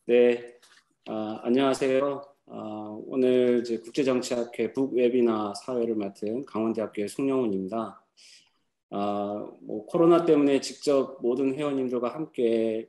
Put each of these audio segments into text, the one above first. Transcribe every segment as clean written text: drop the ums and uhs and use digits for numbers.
네, 안녕하세요. 오늘 이제 국제정치학회 북웨비나 사회를 맡은 강원대학교의 송영훈입니다. 뭐 코로나 때문에 직접 모든 회원님들과 함께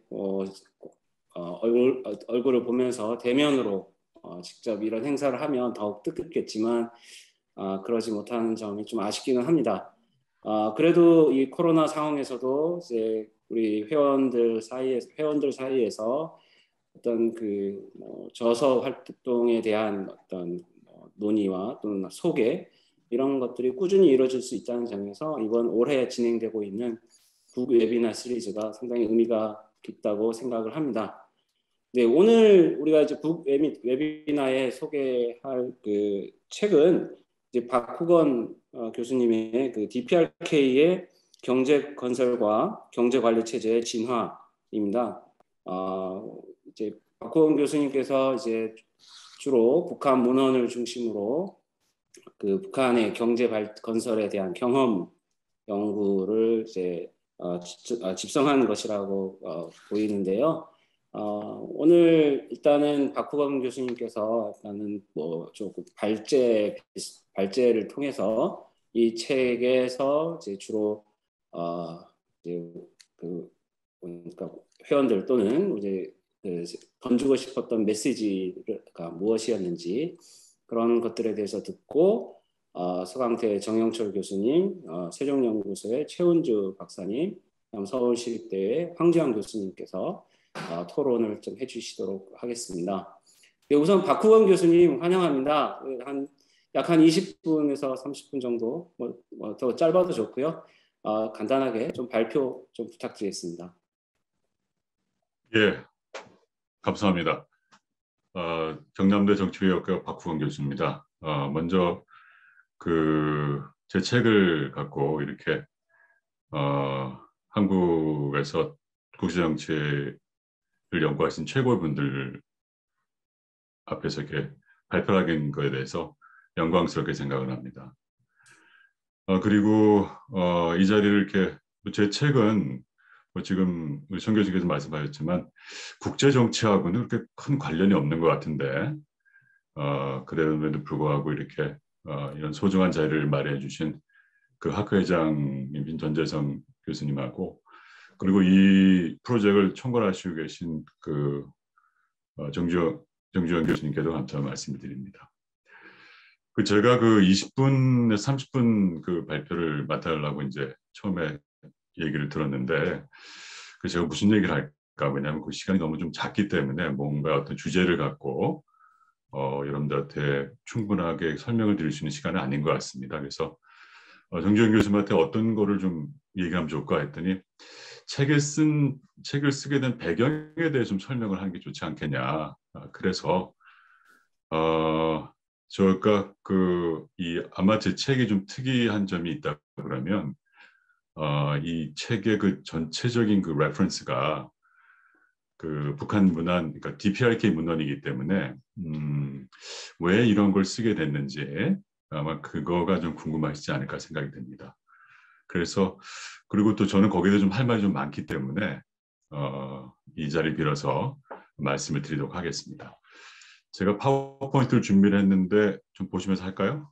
얼굴을 보면서 대면으로 직접 이런 행사를 하면 더욱 뜻깊겠지만 그러지 못하는 점이 좀 아쉽기는 합니다. 그래도 이 코로나 상황에서도 이제 우리 회원들 사이에서 어떤 저서 활동에 대한 어떤 논의와 또는 소개 이런 것들이 꾸준히 이루어질 수 있다는 점에서 이번 올해 진행되고 있는 북 웨비나 시리즈가 상당히 의미가 깊다고 생각을 합니다. 네, 오늘 우리가 이제 북 웨비나에 소개할 그 책은 이제 박후건 교수님의 그 DPRK의 경제 건설과 경제 관리 체제의 진화입니다. 이제 박후건 교수님께서 이제 주로 북한 문헌을 중심으로 그 북한의 경제 건설에 대한 경험 연구를 이제 집성한 것이라고 보이는데요. 오늘 일단은 박후건 교수님께서 일단은 뭐 조금 발제를 통해서 이 책에서 이제 주로 이제 그러니까 회원들 또는 이제 던지고 싶었던 메시지가 무엇이었는지 그런 것들에 대해서 듣고 서강대 정영철 교수님, 세종연구소의 최은주 박사님, 서울시립대의 황지환 교수님께서 토론을 좀 해주시도록 하겠습니다. 네, 우선 박후건 교수님 환영합니다. 약 한 20분에서 30분 정도, 더 짧아도 좋고요. 간단하게 좀 발표 좀 부탁드리겠습니다. 예, 감사합니다. 경남대 정치외교학과 박후건 교수입니다. 먼저 제 책을 갖고 이렇게 한국에서 국제정치를 연구하신 최고위분들 앞에서 이렇게 발표하는 것에 대해서 영광스럽게 생각을 합니다. 그리고 이 자리를 이렇게 제 책은 지금 우리 정 교수께서 말씀하셨지만 국제 정치하고는 그렇게 큰 관련이 없는 것 같은데 그럼에도 불구하고 이렇게 이런 소중한 자리를 마련해 주신 그 학회장님 전재성 교수님하고 그리고 이 프로젝트를 총괄하시고 계신 그 정주영 교수님께도 감사의 말씀을 드립니다. 제가 20분, 30분 그 발표를 맡으려고 이제 처음에 얘기를 들었는데 제가 무슨 얘기를 할까? 왜냐하면 그 시간이 너무 좀 작기 때문에 뭔가 어떤 주제를 갖고 여러분들한테 충분하게 설명을 드릴 수 있는 시간은 아닌 것 같습니다. 그래서 정주영 교수님한테 어떤 거를 좀 얘기하면 좋을까 했더니 책을 쓰게 된 배경에 대해 좀 설명을 하는 게 좋지 않겠냐. 그래서 저가 아마 제 책이 좀 특이한 점이 있다 그러면 이 책의 그 전체적인 그 레퍼런스가 그 북한 문헌, 그러니까 DPRK 문헌이기 때문에 왜 이런 걸 쓰게 됐는지 아마 그거가 좀 궁금하시지 않을까 생각이 듭니다. 그래서 그리고 또 저는 거기에 좀 할 말이 좀 많기 때문에 이 자리 빌어서 말씀을 드리도록 하겠습니다. 제가 파워포인트를 준비를 했는데 좀 보시면서 할까요?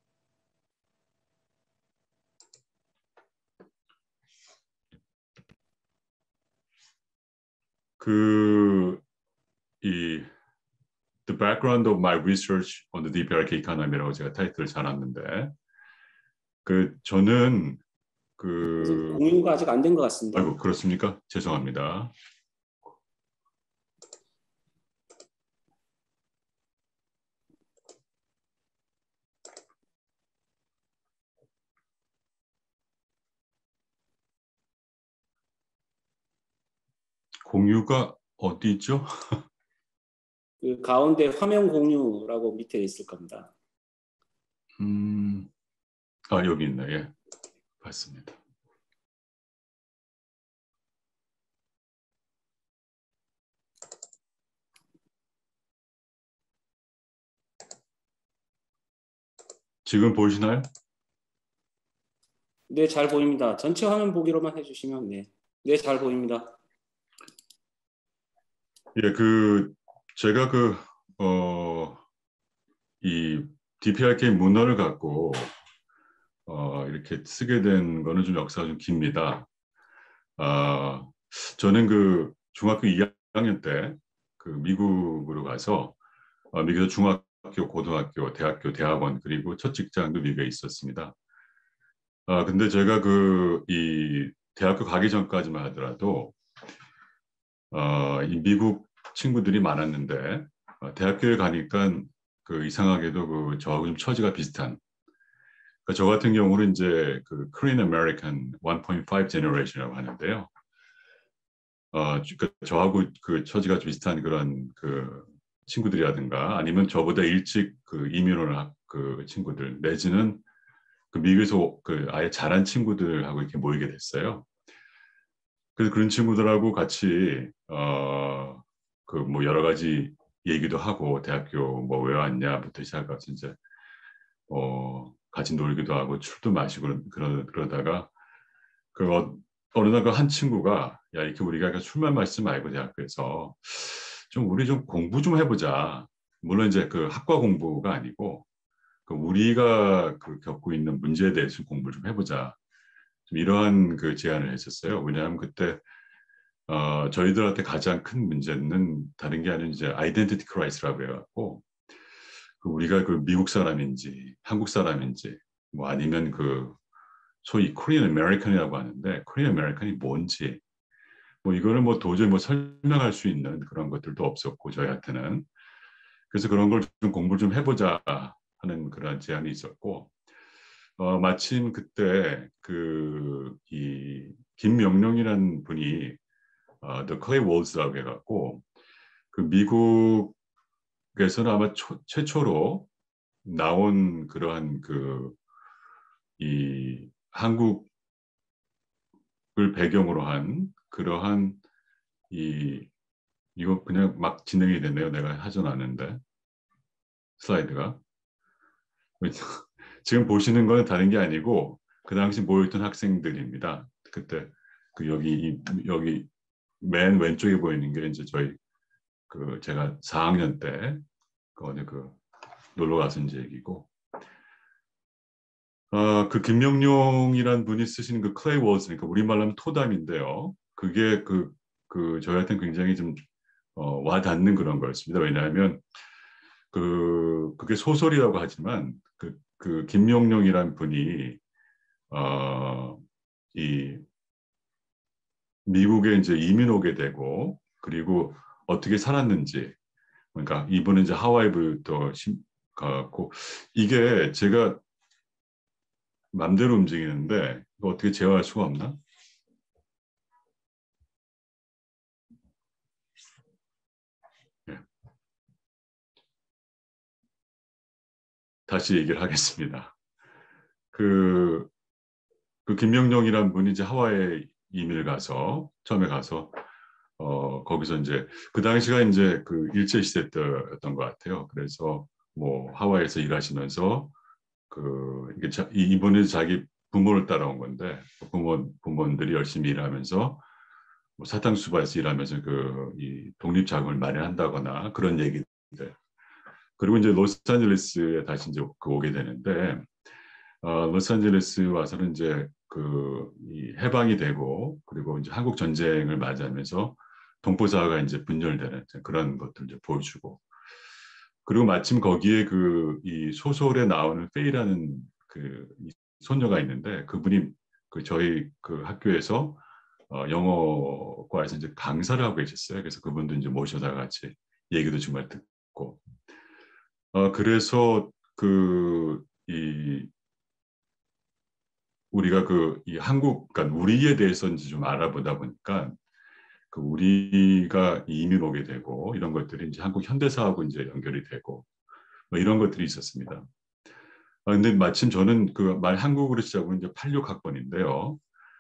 The background of my research on the DPRK economy라고 제가 타이틀을 잡았는데 저는 공유가 아직 안 된 것 같습니다. 아이고 그렇습니까? 죄송합니다. 공유가 어디 있죠? 그 가운데 화면 공유라고 밑에 있을 겁니다. 여기 있네. 예, 봤습니다. 지금 보이시나요? 네, 잘 보입니다. 전체 화면 보기로만 해주시면 네, 잘 보입니다. 예, 제가 이 DPRK 문헌을 갖고 이렇게 쓰게 된 거는 좀 역사가 좀 깁니다. 아, 저는 중학교 2학년 때 미국으로 가서 미국에서 중학교, 고등학교, 대학교, 대학원 그리고 첫 직장도 미국에 있었습니다. 근데 제가 이 대학교 가기 전까지만 하더라도 이 미국 친구들이 많았는데 대학교에 가니까 이상하게도 저하고 좀 처지가 비슷한. 그러니까 저 같은 경우는 이제 Korean American 1.5 Generation이라고 하는데요. 저하고 처지가 비슷한 그런 친구들이라든가 아니면 저보다 일찍 이민 온 친구들 내지는 미국에서 아예 자란 친구들하고 이렇게 모이게 됐어요. 그래서 그런 친구들하고 같이 뭐 여러 가지 얘기도 하고 대학교 뭐 왜 왔냐부터 시작해서 이제 같이 놀기도 하고 술도 마시고 그러다가 어느 날 한 친구가 야 이렇게 우리가 술만 마시지 말고 대학교에서 좀 우리 좀 공부 좀 해보자. 물론 이제 학과 공부가 아니고 우리가 겪고 있는 문제에 대해서 공부를 좀 해보자. 좀 이러한 제안을 했었어요. 왜냐하면 그때 저희들한테 가장 큰 문제는 다른 게 아니라 이제 아이덴티티 크라이시스라고 해갖고 우리가 미국 사람인지 한국 사람인지 뭐 아니면 소위 코리안 아메리칸이라고 하는데 코리안 아메리칸이 뭔지 뭐 이거를 뭐 도저히 뭐 설명할 수 있는 그런 것들도 없었고 저희한테는 그래서 그런 걸 좀 공부를 좀 해보자 하는 그런 제안이 있었고 마침 그때 이 김명룡이라는 분이 The Clay Walls라고 해갖고 미국에서는 아마 최초로 나온 그러한 이 한국을 배경으로 한 그러한 이거 그냥 막 진행이 되네요. 내가 하져놨는데 슬라이드가 지금 보시는 거는 다른 게 아니고 그 당시 모여있던 학생들입니다. 그때 여기 맨 왼쪽에 보이는 게 이제 저희 제가 4학년 때 어디 놀러 가서 이제 얘기고 김명룡이란 분이 쓰신 클레이 월즈 그러니까 우리말로 하면 토담인데요. 그게 저희한테는 굉장히 좀 와닿는 그런 거였습니다. 왜냐하면 그게 소설이라고 하지만 김명룡이란 분이 이 미국에 이제 이민 오게 되고 그리고 어떻게 살았는지 그러니까 이분은 이제 하와이부터 가고 이게 제가 맘대로 움직이는데 이거 어떻게 제어할 수가 없나? 네. 다시 얘기를 하겠습니다. 김명룡이란 분이 이제 하와이에 이민을 가서 처음에 가서 거기서 이제 그 당시가 이제 일제 시대 때였던 것 같아요. 그래서 뭐 하와이에서 일하시면서 이번에 자기 부모를 따라온 건데 부모들이 열심히 일하면서 뭐 사탕수수에서 일하면서 이 독립자금을 마련한다거나 그런 얘기들. 그리고 이제 로스앤젤레스에 다시 이제 오게 되는데 로스앤젤레스 와서는 이제 이 해방이 되고 그리고 이제 한국 전쟁을 맞이하면서 동포사회가 이제 분열되는 그런 것들 이제 보여주고 그리고 마침 거기에 이 소설에 나오는 페이라는 이 소녀가 있는데 그분이 저희 학교에서 영어과에서 이제 강사를 하고 계셨어요. 그래서 그분도 이제 모셔다 같이 얘기도 정말 듣고 그래서 이 우리가 이 한국, 그러니까 우리에 대해서 이제 좀 알아보다 보니까 우리가 이민 오게 되고 이런 것들이 이제 한국 현대사하고 이제 연결이 되고 뭐 이런 것들이 있었습니다. 근데 마침 저는 말 한국으로 시작은 이제 86학번인데요.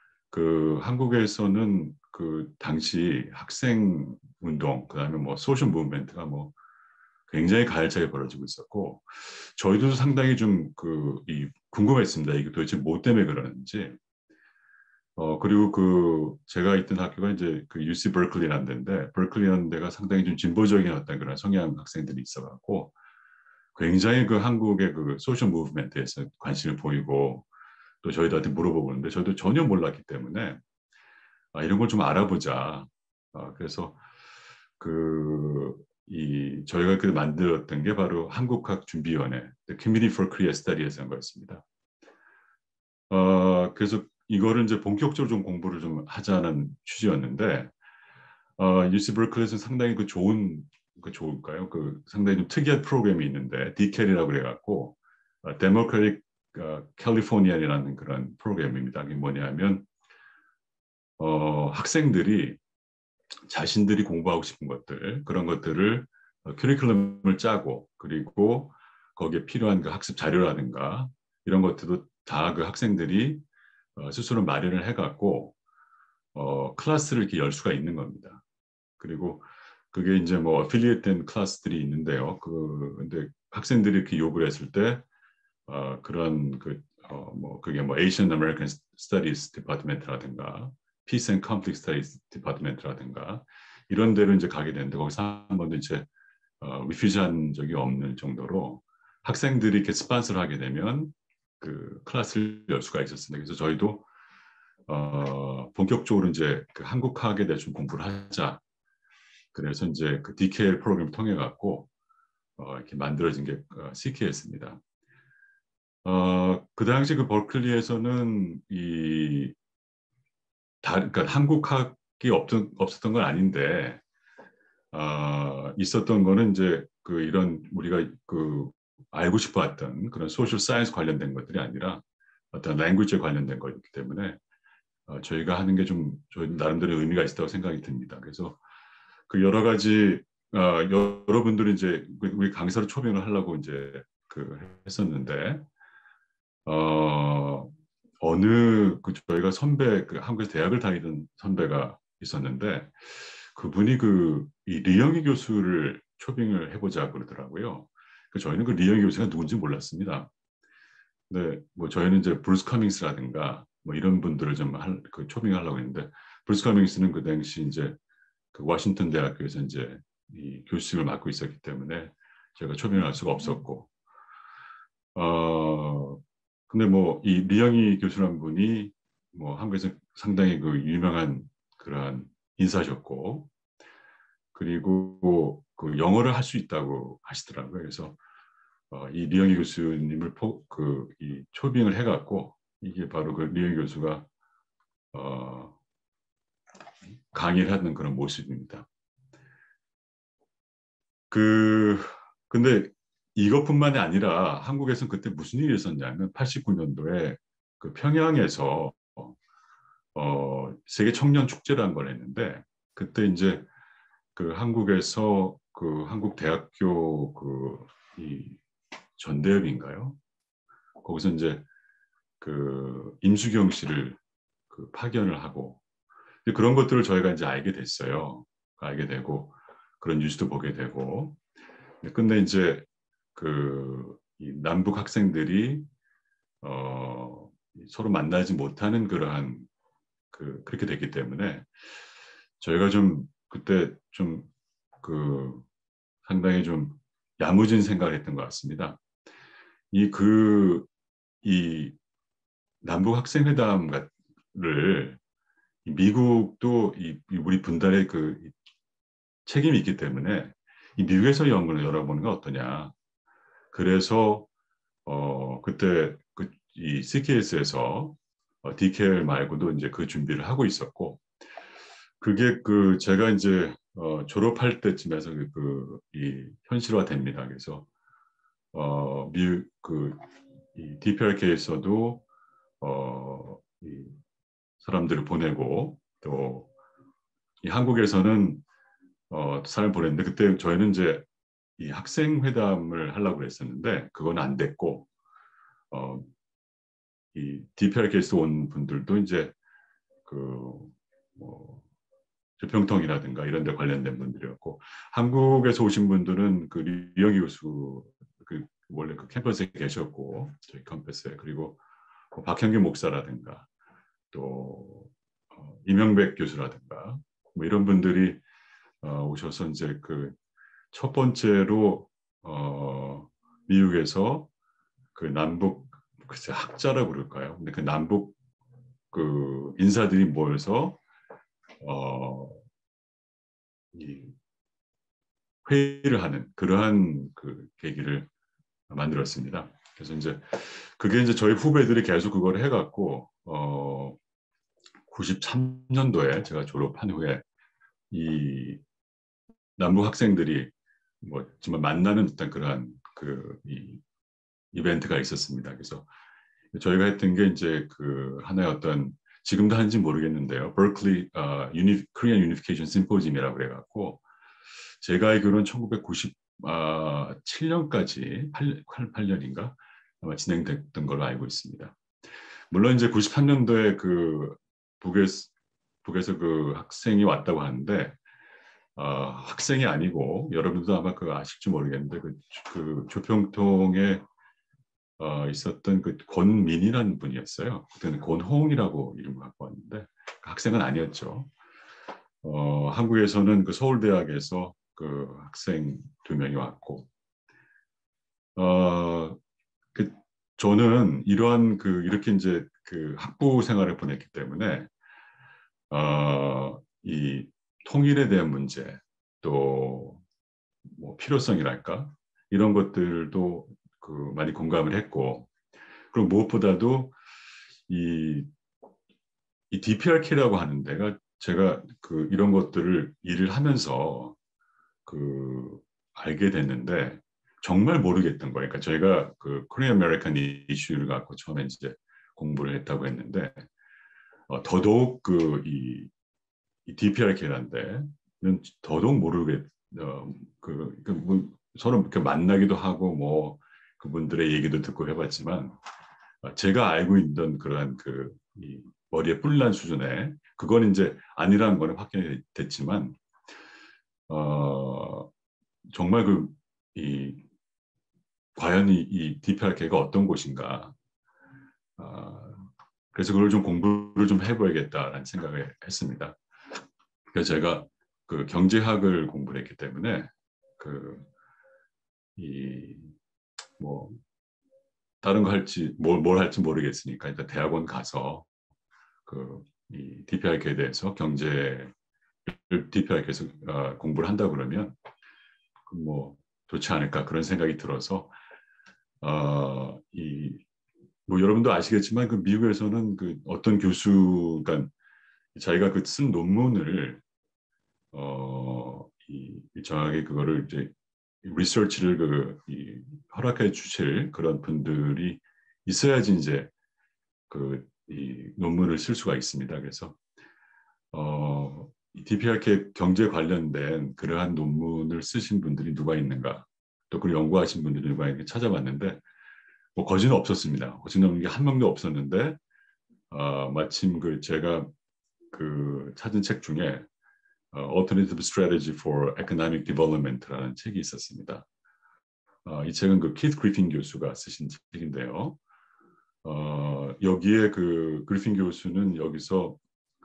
한국에서는 당시 학생 운동, 그다음에 뭐 소셜 무브먼트가 뭐 굉장히 가열차게 벌어지고 있었고 저희도 상당히 좀 궁금했습니다. 이게 도대체 뭐 때문에 그러는지. 그리고 그 제가 있던 학교가 이제 그 UC 버클리라는 데인데 버클리라는 데가 상당히 좀 진보적인 어떤 그런 성향 학생들이 있어갖고 굉장히 그 한국의 그 소셜 무브먼트에서 관심을 보이고 또 저희들한테 물어보고 그러는데 저도 전혀 몰랐기 때문에 이런 걸 좀 알아보자. 그래서 저희가 그 만들었던 게 바로 한국학 준비위원회, The Committee for Korea Studies라는 거였습니다. 그래서 이거를 이제 본격적으로 좀 공부를 좀 하자는 취지였는데, UC 버클리에서는 상당히 좋을까요? 그 상당히 좀 특이한 프로그램이 있는데, DCAL이라고 그래갖고, Democratic Californian이라는 그런 프로그램입니다. 이게 뭐냐면, 학생들이 자신들이 공부하고 싶은 것들, 그런 것들을 커리큘럼을 짜고, 그리고 거기에 필요한 그 학습 자료라든가, 이런 것들도 다 그 학생들이 스스로 마련을 해갖고, 클래스를 이렇게 열 수가 있는 겁니다. 그리고 그게 이제 뭐 어필리에이트된 클래스들이 있는데요. 근데 학생들이 이렇게 요구를 했을 때, 그런 그게 뭐 Asian American Studies Department라든가, Peace and Conflict Studies Department라든가, 이런 데로 이제 가게 되는데, 거기서 한 번도 이제, 리퓨즈한 적이 없는 정도로 학생들이 이렇게 스폰서를 하게 되면 그 클래스를 열 수가 있었습니다. 그래서 저희도 본격적으로 이제 그 한국학에 대해 좀 공부를 하자. 그래서 이제 그 DKL 프로그램을 통해 갖고 이렇게 만들어진 게 CKS입니다. 그 당시 그 버클리에서는 그러니까 한국학이 없었던 건 아닌데 있었던 거는 이제 그 이런 우리가 그 알고 싶어했던 그런 소셜 사이언스 관련된 것들이 아니라 어떤 랭귀지에 관련된 거였기 때문에 저희가 하는 게 좀 저희 나름대로 의미가 있다고 생각이 듭니다. 그래서 그 여러 가지 여러분들이 이제 우리 강사로 초빙을 하려고 이제 그 했었는데 저희가 선배 그 한국에서 대학을 다니던 선배가 있었는데 그분이 이 리영희 교수를 초빙을 해보자 그러더라고요. 저희는 그 리영희 교수가 누군지 몰랐습니다. 근데 뭐 저희는 이제 브루스 커밍스라든가 뭐 이런 분들을 좀 초빙하려고 했는데 브루스 커밍스는 그 당시 이제 그 워싱턴 대학교에서 이제 이 교수님을 맡고 있었기 때문에 제가 초빙을 할 수가 없었고 근데 뭐 이 리영희 교수라는 분이 뭐 한국에서 상당히 그 유명한 그러한 인사셨고 그리고 그 영어를 할 수 있다고 하시더라고요. 그래서 이 리영희 교수님을 이 초빙을 해갖고 이게 바로 그 리영희 교수가 강의를 하는 그런 모습입니다. 근데 이것뿐만이 아니라 한국에서는 그때 무슨 일이 있었냐면 89년도에 그 평양에서 세계 청년 축제라는 걸 했는데 그때 이제 그 한국에서 그 한국 대학교 이 전대협인가요? 거기서 이제 그 임수경 씨를 그 파견을 하고 그런 것들을 저희가 이제 알게 됐어요. 알게 되고 그런 뉴스도 보게 되고 근데 이제 이 남북 학생들이 서로 만나지 못하는 그러한 그렇게 됐기 때문에 저희가 좀 그때 좀 상당히 좀 야무진 생각을 했던 것 같습니다. 이 남북 학생회담을 미국도 우리 분단의 책임이 있기 때문에 이 미국에서 연구를 열어보는 건 어떠냐. 그래서 그때 이 CKS에서 DKL 말고도 이제 그 준비를 하고 있었고 그게 제가 이제 졸업할 때쯤에서 이 현실화됩니다. 그래서 이 DPRK에서도 이 사람들을 보내고 또 이 한국에서는 사람을 보냈는데 그때 저희는 이제 이 학생 회담을 하려고 했었는데 그건 안 됐고 이 DPRK에서 온 분들도 이제 뭐 조평통이라든가 이런 데 관련된 분들이었고 한국에서 오신 분들은 그 리영희 교수 원래 그 캠퍼스에 계셨고 저희 캠퍼스에 그리고 박형규 목사라든가 또 이명백 교수라든가 뭐 이런 분들이 오셔서 이제 그 첫 번째로 미국에서 그 남북 글쎄 학자라고 그럴까요? 근데 그 남북 그 인사들이 모여서 이 회의를 하는 그러한 그 계기를 만들었습니다. 그래서 이제 그게 이제 저희 후배들이 계속 그걸 해갖고 93년도에 제가 졸업한 후에 이 남북 학생들이 뭐 정말 만나는 듯한 그러한 그 이 이벤트가 있었습니다. 그래서 저희가 했던 게 이제 그 하나의 어떤 지금도 하는지 모르겠는데요. Berkeley Korean Unification Symposium이라고 그래갖고 제가 알기로는 1997년까지 8년인가 아마 진행됐던 걸로 알고 있습니다. 물론 이제 93년도에 그 북에서 그 학생이 왔다고 하는데 학생이 아니고 여러분도 아마 그거 아실지 모르겠는데 그 조평통에 있었던 그 권민이라는 분이었어요. 그때는 권홍이라고 이름을 갖고 왔는데 그 학생은 아니었죠. 한국에서는 그 서울대학에서 그 학생 2명이 왔고, 저는 이러한 이렇게 이제 그 학부 생활을 보냈기 때문에 이 통일에 대한 문제 또 뭐 필요성이랄까 이런 것들도 많이 공감을 했고, 그리고 무엇보다도 이 DPRK라고 하는 데가 제가 이런 것들을 일을 하면서 알게 됐는데 정말 모르겠던 거예요. 그러니까 저희가 Korean American 이슈를 갖고 처음에 이제 공부를 했다고 했는데 더더욱 이 DPRK라는 데는 더더욱 뭐 서로 이렇게 만나기도 하고 뭐 그분들의 얘기도 듣고 해봤지만 제가 알고 있던 그러한 이 머리에 뿔난 수준의 그건 이제 아니라는 거는 확인이 됐지만 정말 과연 이 DPRK가 어떤 곳인가 그래서 그걸 좀 공부를 좀 해봐야겠다라는 생각을 했습니다. 그래서 제가 경제학을 공부를 했기 때문에 뭐 다른 거 뭘 할지 모르겠으니까 일단 대학원 가서 이 DPRK에 대해서 DPRK에서 공부를 한다 그러면 뭐 좋지 않을까 그런 생각이 들어서 뭐 여러분도 아시겠지만 미국에서는 어떤 교수가 자기가 쓴 논문을 정확하게 그거를 이제 리서치를 허락해 주실 그런 분들이 있어야지 이제 이 논문을 쓸 수가 있습니다. 그래서 DPRK 경제 관련된 그러한 논문을 쓰신 분들이 누가 있는가, 또 그걸 연구하신 분들이 누가 있는가 찾아봤는데 뭐 거지는 없었습니다. 거지는 없는 게 한 명도 없었는데 마침 제가 찾은 책 중에 Alternative Strategy for Economic Development라는 책이 있었습니다. 이 책은 키트 그리핀 교수가 쓰신 책인데요. 여기에 그리핀 교수는 여기서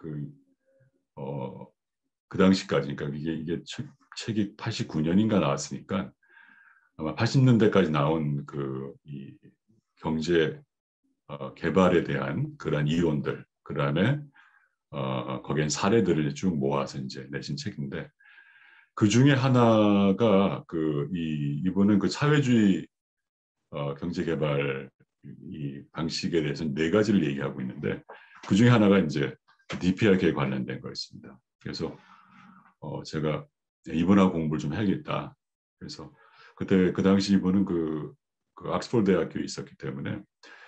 그 당시까지, 그러니까 이게 책이 89년인가 나왔으니까 아마 80년대까지 나온 이 경제 개발에 대한 그러한 이론들, 그다음에 거기엔 사례들을 쭉 모아서 이제 내신 책인데 그 중에 하나가 이분은 사회주의 경제 개발 이 방식에 대해서 4가지를 얘기하고 있는데 그 중에 하나가 이제 DPRK에 관련된 거였습니다. 그래서 제가 이분하고 공부를 좀 해야겠다. 그래서 그때 그 당시 이분은 옥스퍼드 대학교에 있었기 때문에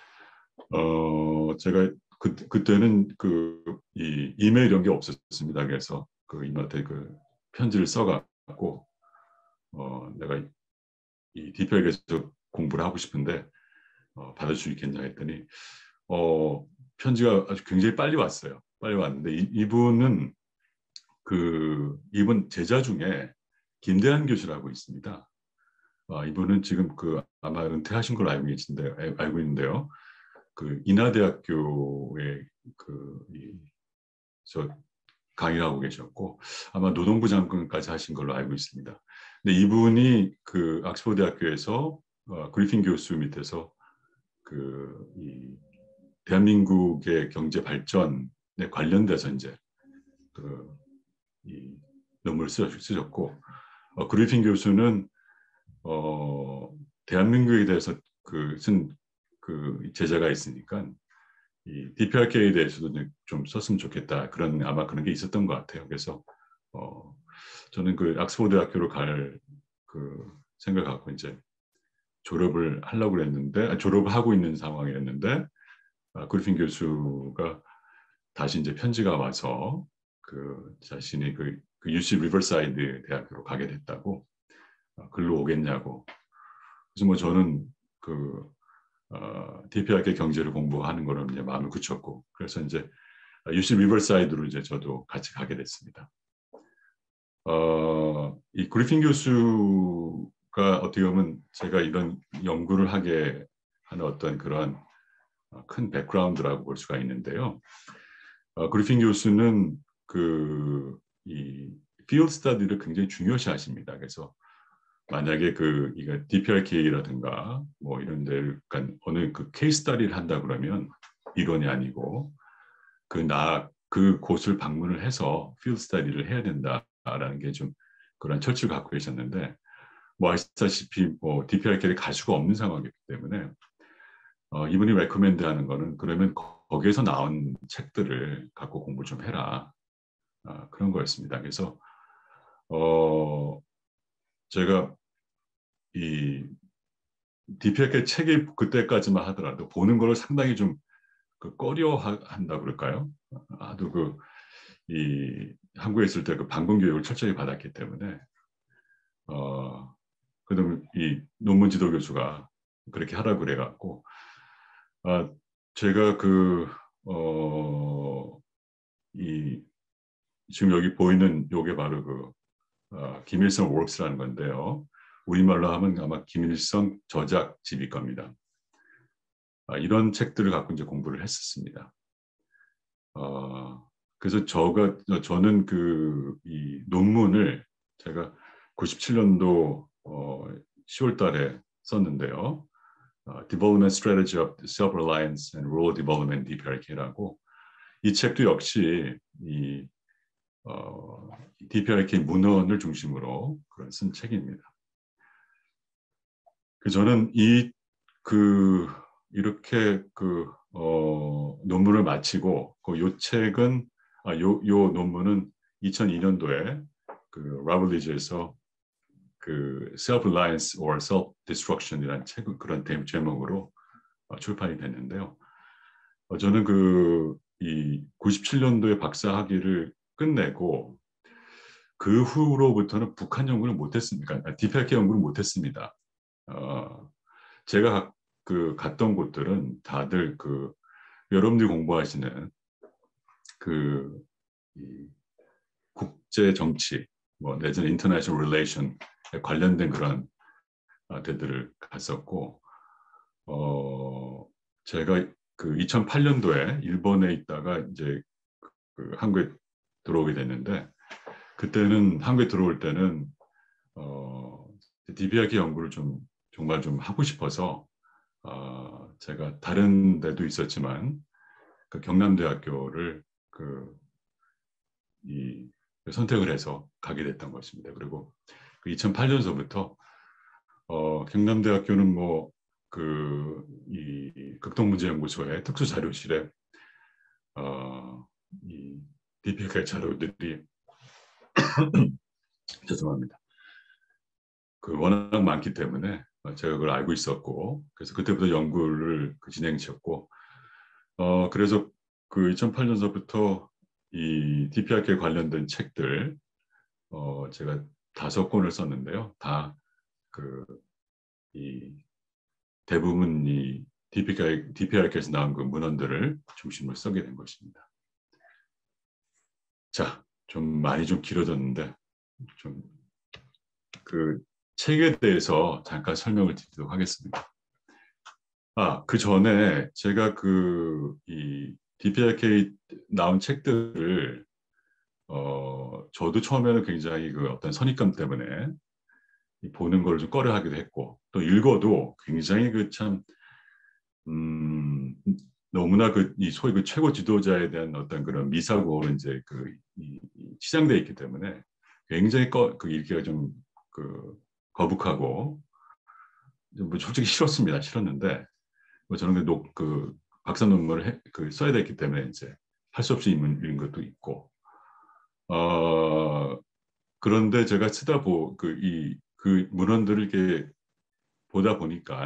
제가 그때는 이 이메일 이런 게 없었습니다. 그래서 이분한테 편지를 써갖고 내가 이 DPRK에서 공부를 하고 싶은데 받을 수 있겠냐 했더니 편지가 아주 굉장히 빨리 왔어요. 빨리 왔는데 이분은 이분 제자 중에 김대한 교수라고 있습니다. 이분은 지금 아마 은퇴하신 걸로 알고 있는데요. 인하대학교에 저 강의하고 계셨고 아마 노동부 장관까지 하신 걸로 알고 있습니다. 근데 이분이 그 옥스퍼드 대학교에서 그리핀 교수 밑에서 이 대한민국의 경제 발전에 관련돼서 이제 이 논문을 쓰셨고 그리핀 교수는 대한민국에 대해서 쓴 제자가 있으니까 이 DPRK에 대해서도 좀 썼으면 좋겠다. 아마 그런 게 있었던 것 같아요. 그래서 저는 그 옥스퍼드 대학교로 갈 생각 갖고 이제 졸업을 하려고 그랬는데 졸업을 하고 있는 상황이었는데 그리핀 교수가 다시 이제 편지가 와서 자신이 UC 리버사이드 대학교로 가게 됐다고 글로 오겠냐고. 그래서 뭐 저는 DPRK 경제를 공부하는 거를 이제 마음을 굳혔고 그래서 이제 UC 리버사이드로 이제 저도 같이 가게 됐습니다. 이 그리핀 교수가 어떻게 보면 제가 이런 연구를 하게 하는 어떤 그런 큰 백그라운드라고 볼 수가 있는데요. 그리핀 교수는 이 field study를 굉장히 중요시하십니다. 그래서 만약에 이거 DPRK라든가 뭐 이런 데를 어느 케이스 스터디를 한다 그러면 이론이 아니고 그 곳을 방문을 해서 field study를 해야 된다라는 게 좀 그런 철칙을 갖고 계셨는데 뭐 아시다시피 뭐 DPRK를 갈 수가 없는 상황이기 때문에 이분이 레코멘드하는 거는 그러면 거기에서 나온 책들을 갖고 공부 좀 해라 그런 거였습니다. 그래서 제가 이 DPRK 책이 그때까지만 하더라도 보는 거를 상당히 좀 꺼려한다 그럴까요? 하도 이 한국에 있을 때 방금 교육을 철저히 받았기 때문에 그다음 이 논문 지도 교수가 그렇게 하라고 그래갖고 제가 지금 여기 보이는 요게 바로 김일성 워크스라는 건데요. 우리말로 하면 아마 김일성 저작집일 겁니다. 이런 책들을 갖고 이제 공부를 했었습니다. 그래서 저는 이 논문을 제가 97년도 10월 달에 썼는데요. Development Strategy of Self-Reliance and Rural Development DPRK라고 이 책도 역시 이 DPRK 문헌을 중심으로 쓴 책입니다. 저는 이렇게 논문을 마치고 요 책은 요 논문은 2002년도에 라블리즈에서 Self-Reliance or Self-Destruction이라는 책은 그런 제목으로 출판이 됐는데요. 저는 이 97년도에 박사학위를 끝내고 그 후로부터는 북한 연구를 못했습니다. DPRK 연구를 못했습니다. 제가 갔던 곳들은 다들 여러분들이 공부하시는 이 국제 정치, 뭐 내지는 international relation에 관련된 그런 데들을 갔었고, 제가 2008년도에 일본에 있다가 이제 한국에 들어오게 됐는데, 그때는 한국에 들어올 때는 DPRK 연구를 정말 좀 하고 싶어서 제가 다른 데도 있었지만 경남대학교를 선택을 해서 가게 됐던 것입니다. 그리고 2008년서부터 경남대학교는 뭐 이 극동문제연구소의 특수자료실에 이 DPRK 자료들이 죄송합니다. 워낙 많기 때문에 제가 그걸 알고 있었고, 그래서 그때부터 연구를 진행했고, 그래서 2008년서부터 이 DPRK 관련된 책들 제가 5권을 썼는데요. 다 이 대부분 이 DPRK에서 나온 문헌들을 중심으로 쓰게 된 것입니다. 자, 많이 길어졌는데 좀 책에 대해서 잠깐 설명을 드리도록 하겠습니다. 그 전에 제가 이 DPRK 나온 책들을 저도 처음에는 굉장히 그 어떤 선입감 때문에 보는 걸 좀 꺼려하기도 했고 또 읽어도 굉장히 그 참 너무나 이 소위 그 최고 지도자에 대한 어떤 그런 미사고 이제 치장돼 있기 때문에 굉장히 그 읽기가 좀 그 거북하고 뭐 솔직히 싫었습니다. 싫었는데 뭐 저는 그 박사 논문을 써야 됐기 때문에 이제 할 수 없이 읽은 것도 있고 그런데 제가 쓰다 그 문헌들을 이렇게 보다 보니까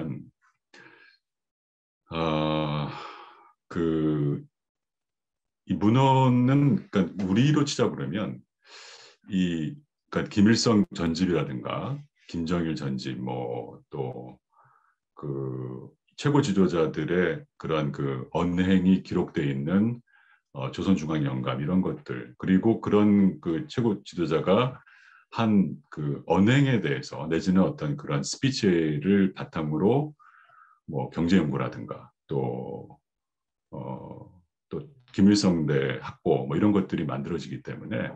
이 문헌은 그러니까 우리로 치자 그러면 그러니까 김일성 전집이라든가 김정일 전집 뭐 또 그 최고 지도자들의 그러한 그 언행이 기록되어 있는 조선중앙영감 이런 것들 그리고 그런 그 최고 지도자가 한 그 언행에 대해서 내지는 어떤 그런 스피치를 바탕으로 뭐 경제연구라든가 또 김일성대 학보 뭐 이런 것들이 만들어지기 때문에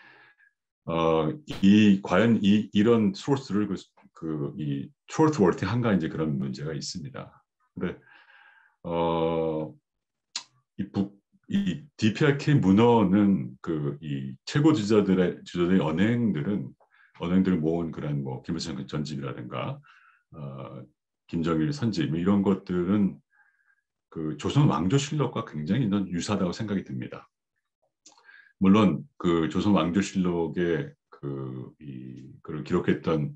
과연 이런 소스를 이 트루스워티한가 이제 그런 문제가 있습니다. 근데 이 DPRK 문헌은 이 최고 지도자들의 언행들을 모은 그런 뭐 김일성 전집이라든가 김정일 선집 이런 것들은 그 조선 왕조실록과 굉장히 유사하다고 생각이 듭니다. 물론 그 조선 왕조실록에 그를 기록했던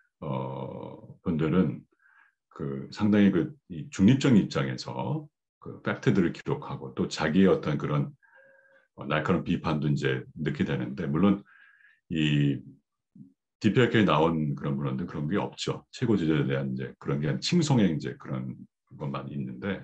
분들은 상당히 이 중립적인 입장에서 그 팩트들을 기록하고 또 자기의 어떤 그런 날카로운 비판도 이제 넣게 되는데 물론 이 DPRK에 나온 그런 문헌들 그런 게 없죠. 최고 지도자에 대한 이제 그런 게 칭송의 이제 그런 것만 있는데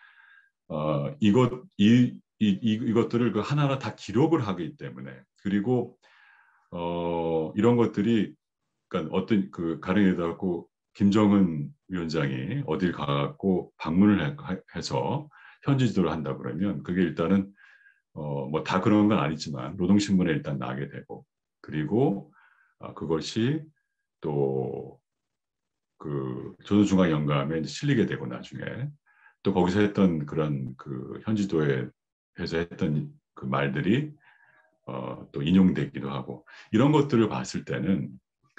이것들을 그 하나하나 다 기록을 하기 때문에 그리고 이런 것들이 그러니까 어떤 가령에 갖고 김정은 위원장이 어딜 가갖고 방문을 해서 현지 지도를 한다 그러면 그게 일단은 뭐 다 그런 건 아니지만 노동신문에 일단 나게 되고 그리고 그것이 또 그 조선중앙영감에 실리게 되고 나중에 또 거기서 했던 그런 그 현지도에서 했던 그 말들이 또 인용되기도 하고 이런 것들을 봤을 때는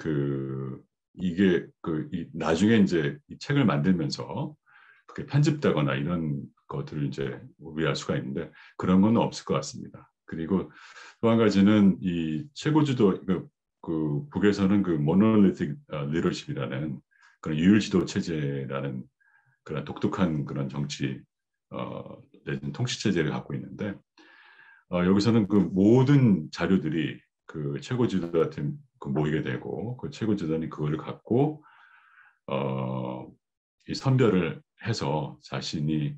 이게 나중에 이제 이 책을 만들면서 편집되거나 이런 것들을 이제 우려할 수가 있는데 그런 건 없을 것 같습니다. 그리고 또 한 가지는 이 최고 지도 그 북에서는 그 모노리틱 리더십이라는 그런 유일 지도 체제라는 그런 독특한 그런 정치 통치 체제를 갖고 있는데 여기서는 그 모든 자료들이 그 최고 지도자한테 모이게 되고 그 최고 지도자는 그거를 갖고 이 선별을 해서 자신이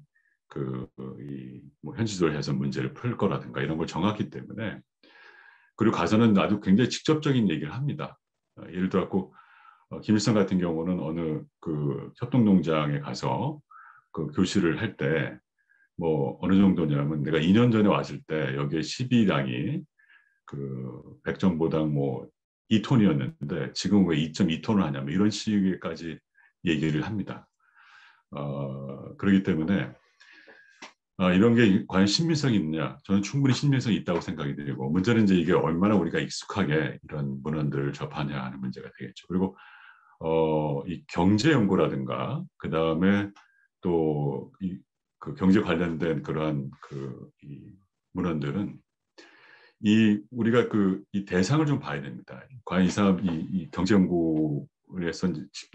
뭐 현지 지도를 해서 문제를 풀 거라든가 이런 걸 정하기 때문에 그리고 가서는 아주 굉장히 직접적인 얘기를 합니다. 예를 들어서 김일성 같은 경우는 어느 그 협동농장에 가서 그 교실을 할 때 뭐 어느 정도냐면 내가 2년 전에 왔을 때 여기에 12당이 그 백정보당 뭐 2톤이었는데 지금 왜 2.2톤을 하냐 뭐 이런 식까지 얘기를 합니다. 그렇기 때문에 이런 게 과연 신빙성이 있느냐? 저는 충분히 신빙성이 있다고 생각이 들고 문제는 이제 이게 얼마나 우리가 익숙하게 이런 문헌들을 접하냐 하는 문제가 되겠죠. 그리고 이 경제 연구라든가 그 다음에 또 그 경제 관련된 그러한 이 문헌들은 우리가 이 대상을 좀 봐야 됩니다. 과연 이 사람 이 경제 연구에서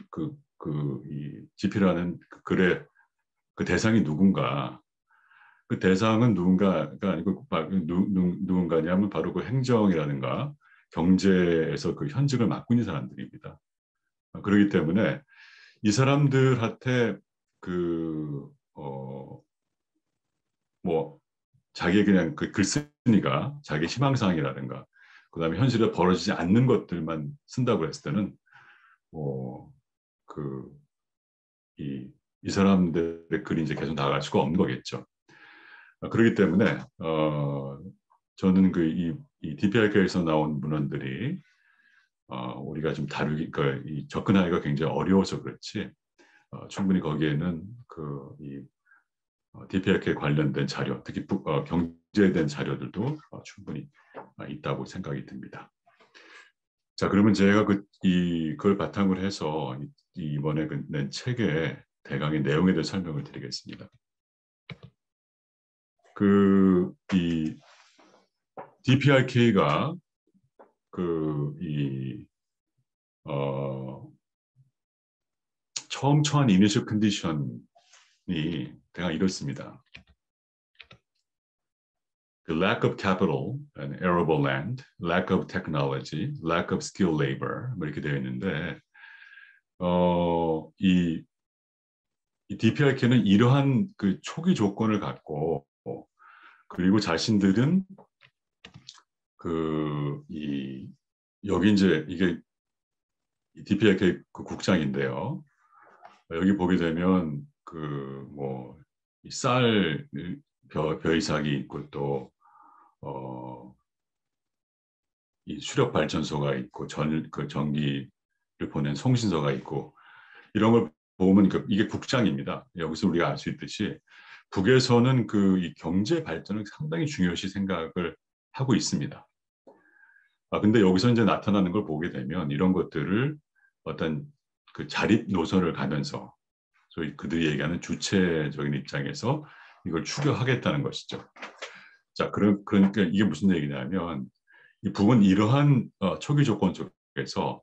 이 지필하는 글의 그 대상이 누군가? 그 대상은 누군가가 아니고 누군가냐면 바로 그 행정이라든가 경제에서 그 현직을 맡고 있는 사람들입니다. 그렇기 때문에 이 사람들한테 뭐 자기 그냥 그 글쓴이가 자기 희망사항이라든가 그다음에 현실에 벌어지지 않는 것들만 쓴다고 했을 때는 이 사람들의 글이 이제 계속 나갈 수가 없는 거겠죠. 그렇기 때문에 저는 이 DPRK에서 나온 문헌들이 우리가 좀 다루기, 이 접근하기가 굉장히 어려워서 그렇지 충분히 거기에는 이 DPRK 관련된 자료, 특히 경제에 대한 자료들도 충분히 있다고 생각이 듭니다. 자, 그러면 제가 그걸 바탕으로 해서 이번에 낸 책의 대강의 내용에 대해 설명을 드리겠습니다. 이 DPRK가 처음 처한 이니셜 컨디션이 대강 이렇습니다. The lack of capital and arable land, lack of technology, lack of skilled labor 이렇게 되어 있는데 이 DPRK는 이러한 그 초기 조건을 갖고 그리고 자신들은 여기 이제 이게 DPRK 그 국장인데요. 여기 보게 되면 쌀 벼이삭이 있고 또 이 수력 발전소가 있고 전기를 보낸 송신소가 있고 이런 걸 보면 이게 국장입니다. 여기서 우리가 알 수 있듯이 북에서는 이 경제 발전을 상당히 중요시 생각을 하고 있습니다. 근데 여기서 이제 나타나는 걸 보게 되면 이런 것들을 어떤 그 자립 노선을 가면서 소위 그들이 얘기하는 주체적인 입장에서 이걸 추격하겠다는 것이죠. 자, 그러니까 이게 무슨 얘기냐면 이 북은 이러한 초기 조건 속에서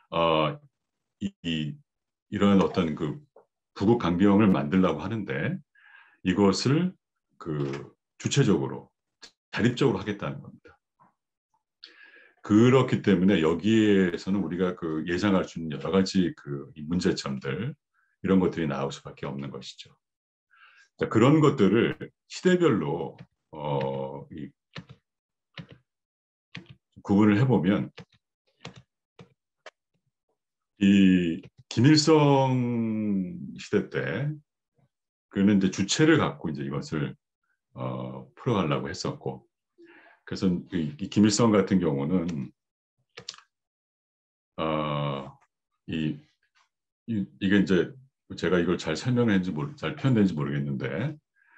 이런 어떤 그 부국 강병을 만들려고 하는데 이것을 주체적으로 자립적으로 하겠다는 겁니다. 그렇기 때문에 여기에서는 우리가 예상할 수 있는 여러 가지 이 문제점들 이런 것들이 나올 수밖에 없는 것이죠. 자, 그런 것들을 시대별로 구분을 해보면 이 김일성 시대 때 그는 이제 주체를 갖고 이제 이것을 풀어가려고 했었고, 그래서 이 김일성 같은 경우는 이게 이제 제가 이걸 잘 설명했는지 잘 표현된지 모르겠는데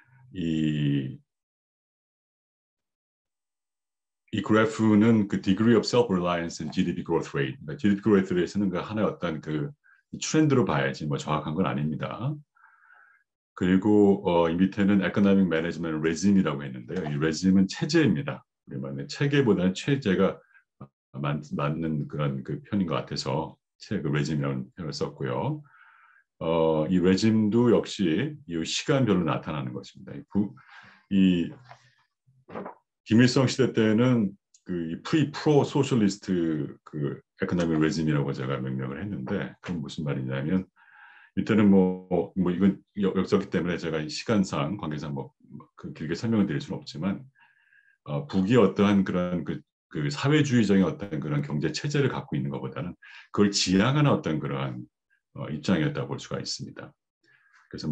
이 그래프는 그 degree of self-reliance and GDP growth rate, 그러니까 GDP growth rate는 그 하나의 어떤 트렌드로 봐야지 뭐 정확한 건 아닙니다. 그리고 이 밑에는 economic management regime이라고 했는데요. 이 regime은 체제입니다. 그러면 체계보다는 체제가 맞는 그런 편인 것 같아서 regime이라는 표현을 썼고요. 이 regime도 역시 이 시간별로 나타나는 것입니다. 이 김일성 시대 때는 프로 소셜리스트 에코노믹 레짐이라고 제가 명명을 했는데 그건 무슨 말이냐면 이때는 이건 역사기 때문에 제가 시간상 관계상 길게 설명을 드릴 수는 없지만 북이 어떠한 그런 사회주의적인 어떤 그런 경제 체제를 갖고 있는 것보다는 그걸 지향하는 어떤 그러한 입장이었다고 볼 수가 있습니다. 그래서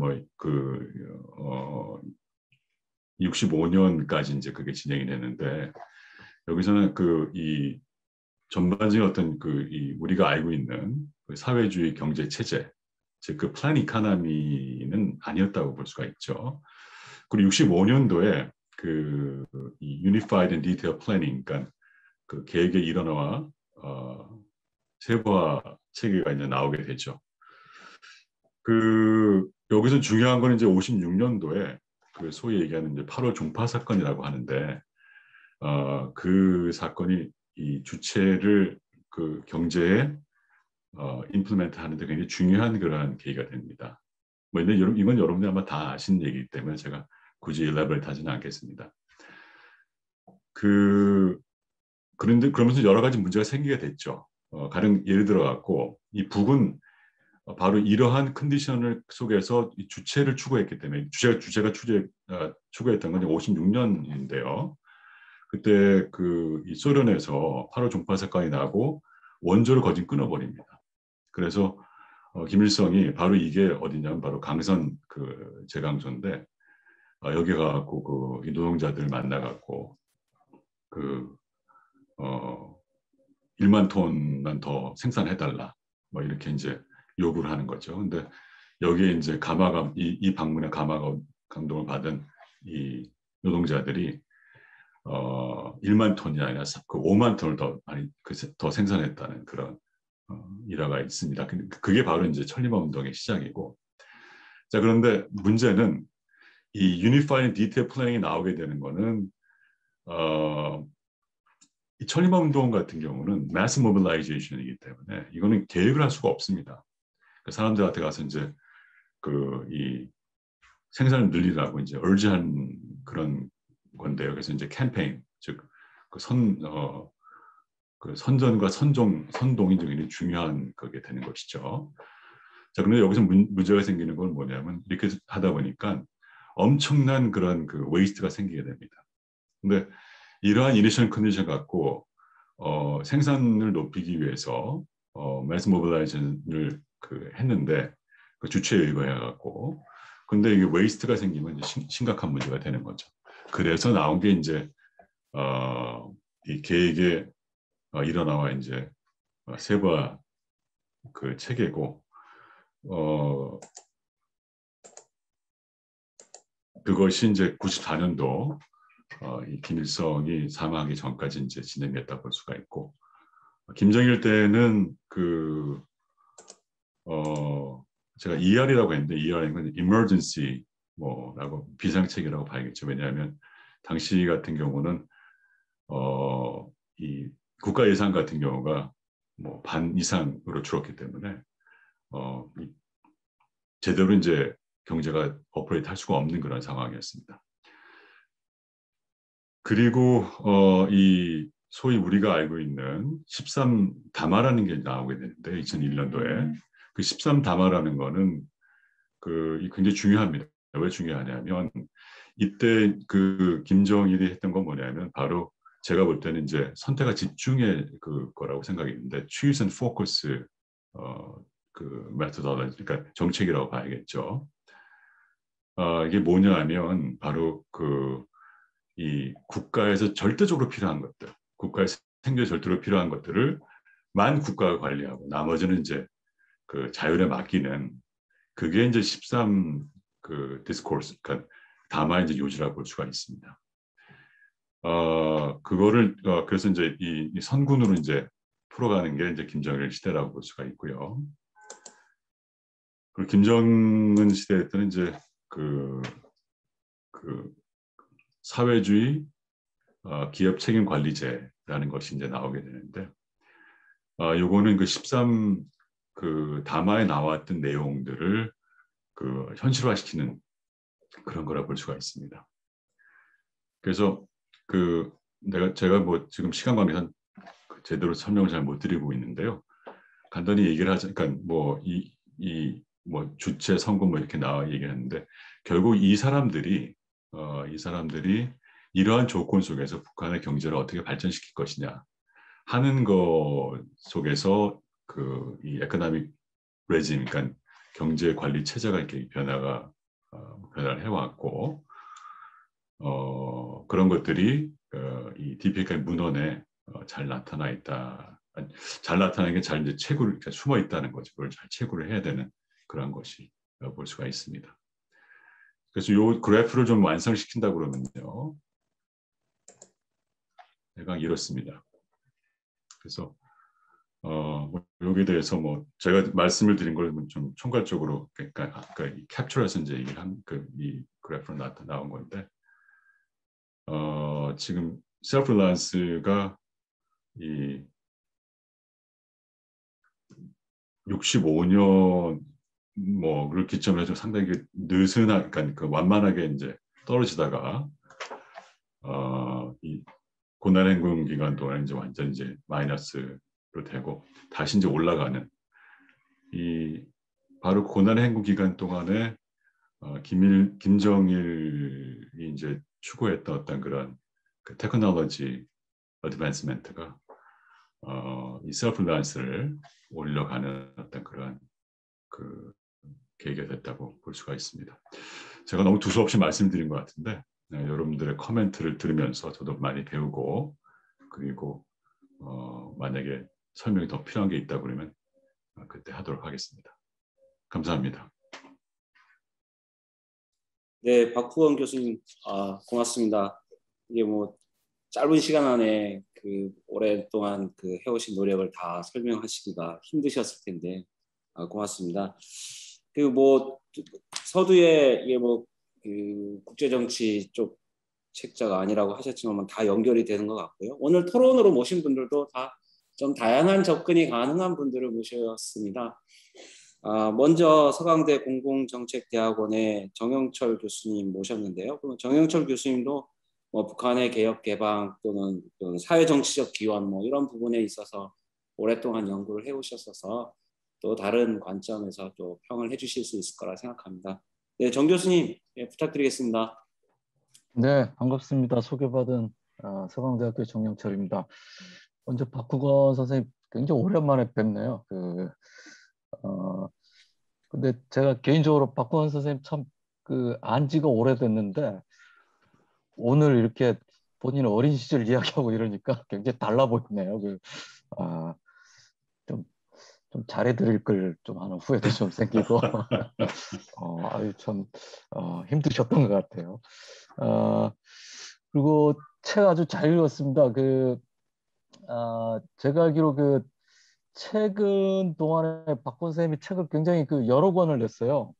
65년까지 이제 그게 진행이 되는데 여기서는 이 전반적인 어떤 우리가 알고 있는 사회주의 경제 체제, 즉 플랜 이코노미는 아니었다고 볼 수가 있죠. 그리고 65년도에 이 Unified and Detailed Planning, 그러니까 계획의 일원화와 세부화 체계가 이제 나오게 되죠. 여기서 중요한 건 이제 56년도에 소위 얘기하는 이제 8월 종파 사건이라고 하는데 그 사건이 이 주체를 경제에 임플리멘트 하는데 굉장히 중요한 그러한 계기가 됩니다. 이건 여러분들 아마 다 아시는 얘기이기 때문에 제가 굳이 엘라보레이트 하지는 않겠습니다. 그런데 그러면서 여러 가지 문제가 생기게 됐죠. 가령 예를 들어 갖고 이 북은 바로 이러한 컨디션을 속에서 이 주체를 추구했기 때문에 주체가 추구했던 건 56년인데요. 그때 이 소련에서 8월 종파 사건이 나고 원조를 거진 끊어버립니다. 그래서 김일성이 바로 이게 어디냐면 바로 강선 제강소인데 여기 가갖고 이 노동자들 만나갖고 1만 톤만 더 생산해달라 뭐 이렇게 이제 요구를 하는 거죠. 근데 여기에 이제 이 방문에 가마 감동을 받은 이 노동자들이 1만 톤이 아니라 5만 톤을 더 생산했다는 그런 일화가 있습니다. 그게 바로 이제 천리마 운동의 시작이고, 자 그런데 문제는 이 Unified Detail Planning이 나오게 되는 거는 이 천리마 운동 같은 경우는 Mass Mobilization이기 때문에 이거는 계획을 할 수가 없습니다. 사람들한테 가서 이제 이 생산을 늘리라고 이제 urge한 그런 건데요. 그래서 이제 캠페인, 즉 선전과 선동이 굉장히 중요한 그게 되는 것이죠. 자, 그런데 여기서 문제가 생기는 건 뭐냐면 이렇게 하다 보니까 엄청난 그런 웨이스트가 생기게 됩니다. 근데 이러한 이니셜 컨디션 갖고 생산을 높이기 위해서 매스 모빌라이제이션을 했는데 주체에 의거해 갖고 근데 이게 웨이스트가 생기면 심각한 문제가 되는 거죠. 그래서 나온 게 이제 이 계획에 일어나와 이제 세부화 체계고 그것이 이제 94년도 이 김일성이 사망하기 전까지 이제 진행됐다 볼 수가 있고 김정일 때는 제가 ER이라고 했는데 ER인 건 emergency 뭐라고 비상체계라고 봐야겠죠. 왜냐하면 당시 같은 경우는 이 국가 예산 같은 경우가 반 이상으로 줄었기 때문에 제대로 이제 경제가 오퍼레이트 할 수가 없는 그런 상황이었습니다. 그리고 이 소위 우리가 알고 있는 13담화라는 게 나오게 되는데 2001년도에 그 13담화라는 거는 굉장히 중요합니다. 왜 중요하냐면 이때 김정일이 했던 건 뭐냐면 바로 제가 볼 때는 이제 선택과 집중의 거라고 생각했는데 choose and focus methodology, 그러니까 정책이라고 봐야겠죠. 이게 뭐냐면 바로 이 국가에서 절대적으로 필요한 것들, 국가에서 생존에 절대로 필요한 것들을 만 국가가 관리하고 나머지는 이제 자율에 맡기는 그게 이제 13 디스코스, 그러니까 담화의 이제 요지라고 볼 수가 있습니다. 그거를 그래서 이제 이 선군으로 이제 풀어가는 게 이제 김정일 시대라고 볼 수가 있고요. 그리고 김정은 시대 때는 이제 사회주의 기업 책임 관리제라는 것이 이제 나오게 되는데, 요거는 13 담화에 나왔던 내용들을 현실화시키는 그런 거라 볼 수가 있습니다. 그래서 제가 지금 시간 관계상 제대로 설명을 잘 못 드리고 있는데요. 간단히 얘기를 하자. 그러니까 주체, 선군 이렇게 나와 얘기를 했는데 결국 이 사람들이 이러한 조건 속에서 북한의 경제를 어떻게 발전시킬 것이냐 하는 것 속에서 이 에코노믹 레짐, 그러니까 경제 관리 체제가 이렇게 변화를 해왔고 그런 것들이 이 DPEC의 문헌에 잘 나타나 있다. 잘 나타나는 게 잘 이제 그러니까 숨어 있다는 거죠. 그걸 잘 채굴을 해야 되는 그런 것이 볼 수가 있습니다. 그래서 이 그래프를 좀 완성시킨다 그러면요. 대강 이렇습니다. 그래서 여기에 대해서 제가 말씀을 드린 걸 좀 총괄적으로 그러니까 캡처해서 이제 얘기를 이 그래프로 나온 건데 지금 셀프 릴라이언스가 이 65년 를 기점으로 좀 상당히 느슨한, 그러니까 완만하게 이제 떨어지다가 이 고난행군 기간 동안 이제 완전 이제 마이너스로 되고 다시 이제 올라가는 이 바로 고난행군 기간 동안에 김정일이 이제 추구했던 어떤 그런 테크놀로지 어드밴스먼트가 이 셀프 릴라이언스를 올려가는 어떤 그런 계기가 됐다고 볼 수가 있습니다. 제가 너무 두서없이 말씀드린 것 같은데 여러분들의 코멘트를 들으면서 저도 많이 배우고 그리고 만약에 설명이 더 필요한 게 있다 그러면 그때 하도록 하겠습니다. 감사합니다. 네, 박후원 교수님, 고맙습니다. 이게 뭐 짧은 시간 안에 그 오랫동안 그 해오신 노력을 다 설명하시기가 힘드셨을 텐데 고맙습니다. 그 뭐 서두에 이게 뭐 그 국제정치 쪽 책자가 아니라고 하셨지만 다 연결이 되는 것 같고요. 오늘 토론으로 모신 분들도 다 좀 다양한 접근이 가능한 분들을 모셨습니다. 먼저 서강대 공공정책대학원의 정영철 교수님 모셨는데요. 그럼 정영철 교수님도 뭐 북한의 개혁 개방 또는 사회정치적 기원 뭐 이런 부분에 있어서 오랫동안 연구를 해오셨어서 또 다른 관점에서 또 평을 해주실 수 있을 거라 생각합니다. 네, 정 교수님 부탁드리겠습니다. 네, 반갑습니다. 소개받은 서강대학교 정영철입니다. 먼저 박국원 선생님 굉장히 오랜만에 뵙네요. 근데 제가 개인적으로 박국원 선생님 참 안 지가 오래됐는데 오늘 이렇게 본인 어린 시절 이야기하고 이러니까 굉장히 달라 보이네요. 아, 좀, 좀 잘해드릴 걸 좀 하는 후회도 좀 생기고 아유 참 힘드셨던 것 같아요. 그리고 책 아주 잘 읽었습니다. 제가 알기로 최근 동안에 박권 선생님이 책을 굉장히 여러 권을 냈어요.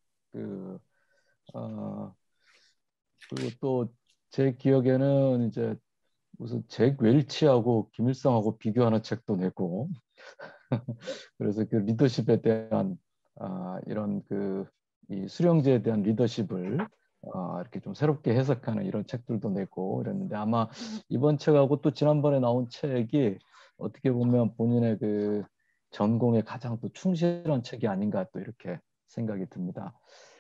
어, 그리고 또 제 기억에는 이제 무슨 잭 웰치하고 김일성하고 비교하는 책도 내고 그래서 리더십에 대한 이런 이 수령제에 대한 리더십을 이렇게 좀 새롭게 해석하는 이런 책들도 내고 이랬는데 아마 이번 책하고 또 지난번에 나온 책이 어떻게 보면 본인의 전공에 가장 또 충실한 책이 아닌가 또 이렇게 생각이 듭니다.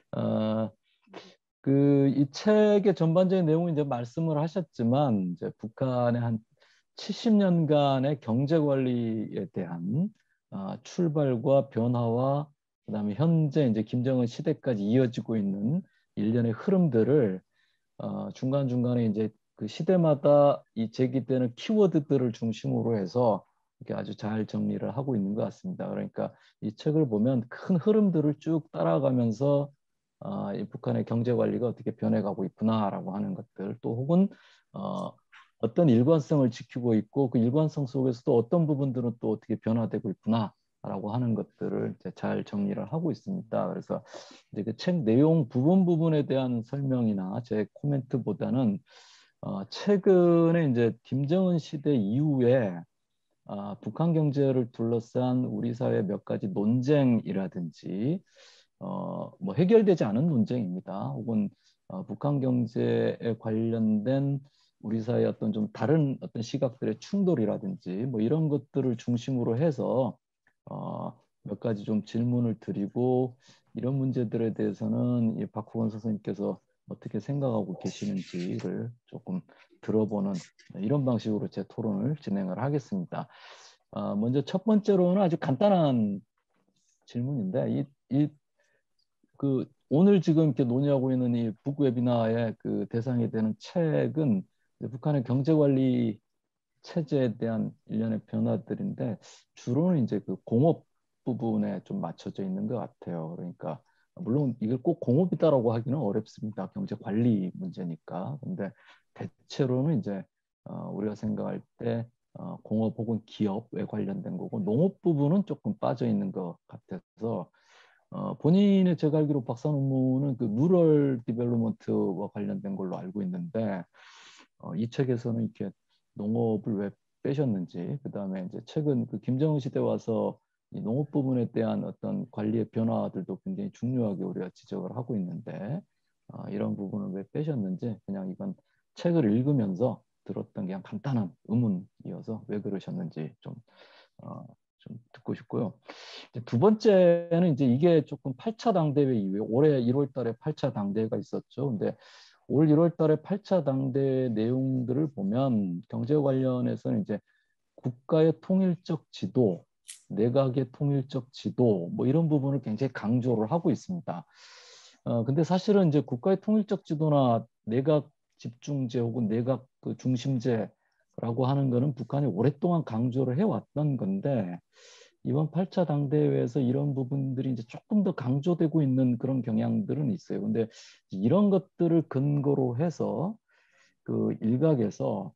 이 책의 전반적인 내용은 이제 말씀을 하셨지만 이제 북한의 한 70년간의 경제 관리에 대한 출발과 변화와 그다음에 현재 이제 김정은 시대까지 이어지고 있는 일련의 흐름들을 중간중간에 이제 시대마다 이 제기되는 키워드들을 중심으로 해서 이렇게 아주 잘 정리를 하고 있는 것 같습니다. 그러니까 이 책을 보면 큰 흐름들을 쭉 따라가면서 이 북한의 경제 관리가 어떻게 변해가고 있구나라고 하는 것들 또 혹은 어떤 일관성을 지키고 있고 그 일관성 속에서도 어떤 부분들은 또 어떻게 변화되고 있구나라고 하는 것들을 이제 잘 정리를 하고 있습니다. 그래서 이제 그 책 내용 부분에 대한 설명이나 제 코멘트보다는 최근에 이제 김정은 시대 이후에 북한 경제를 둘러싼 우리 사회 몇 가지 논쟁이라든지 뭐 해결되지 않은 논쟁입니다. 혹은 북한 경제에 관련된 우리 사회의 어떤 좀 다른 어떤 시각들의 충돌이라든지 뭐 이런 것들을 중심으로 해서 몇 가지 좀 질문을 드리고 이런 문제들에 대해서는 이 박후원 선생님께서 어떻게 생각하고 계시는지를 조금 들어보는 이런 방식으로 제 토론을 진행을 하겠습니다. 먼저 첫 번째로는 아주 간단한 질문인데 오늘 지금 이렇게 논의하고 있는 이 북웨비나의 대상이 되는 책은 북한의 경제 관리 체제에 대한 일련의 변화들인데 주로는 이제 공업 부분에 좀 맞춰져 있는 것 같아요. 그러니까 물론 이걸 꼭 공업이다라고 하기는 어렵습니다. 경제 관리 문제니까. 근데 대체로는 이제 우리가 생각할 때 공업 혹은 기업에 관련된 거고 농업 부분은 조금 빠져 있는 것 같아서 본인의 제가 알기로 박사 논문은 루럴 디벨롭먼트와 관련된 걸로 알고 있는데 이 책에서는 이렇게 농업을 왜 빼셨는지 그다음에 이제 최근 김정은 시대 와서 이 농업 부분에 대한 어떤 관리의 변화들도 굉장히 중요하게 우리가 지적을 하고 있는데 이런 부분을 왜 빼셨는지 그냥 이건 책을 읽으면서 들었던 그냥 간단한 의문이어서 왜 그러셨는지 좀 듣고 싶고요. 두 번째는 이제 이게 조금 8차 당대회 이후에 올해 1월 달에 8차 당대회가 있었죠. 근데 올 1월 달에 8차 당대회 내용들을 보면 경제 관련해서는 이제 국가의 통일적 지도, 내각의 통일적 지도 뭐 이런 부분을 굉장히 강조를 하고 있습니다. 근데 사실은 이제 국가의 통일적 지도나 내각 집중제 혹은 내각 그 중심제라고 하는 거는 북한이 오랫동안 강조를 해왔던 건데 이번 8차 당대회에서 이런 부분들이 이제 조금 더 강조되고 있는 그런 경향들은 있어요. 근데 이런 것들을 근거로 해서 그 일각에서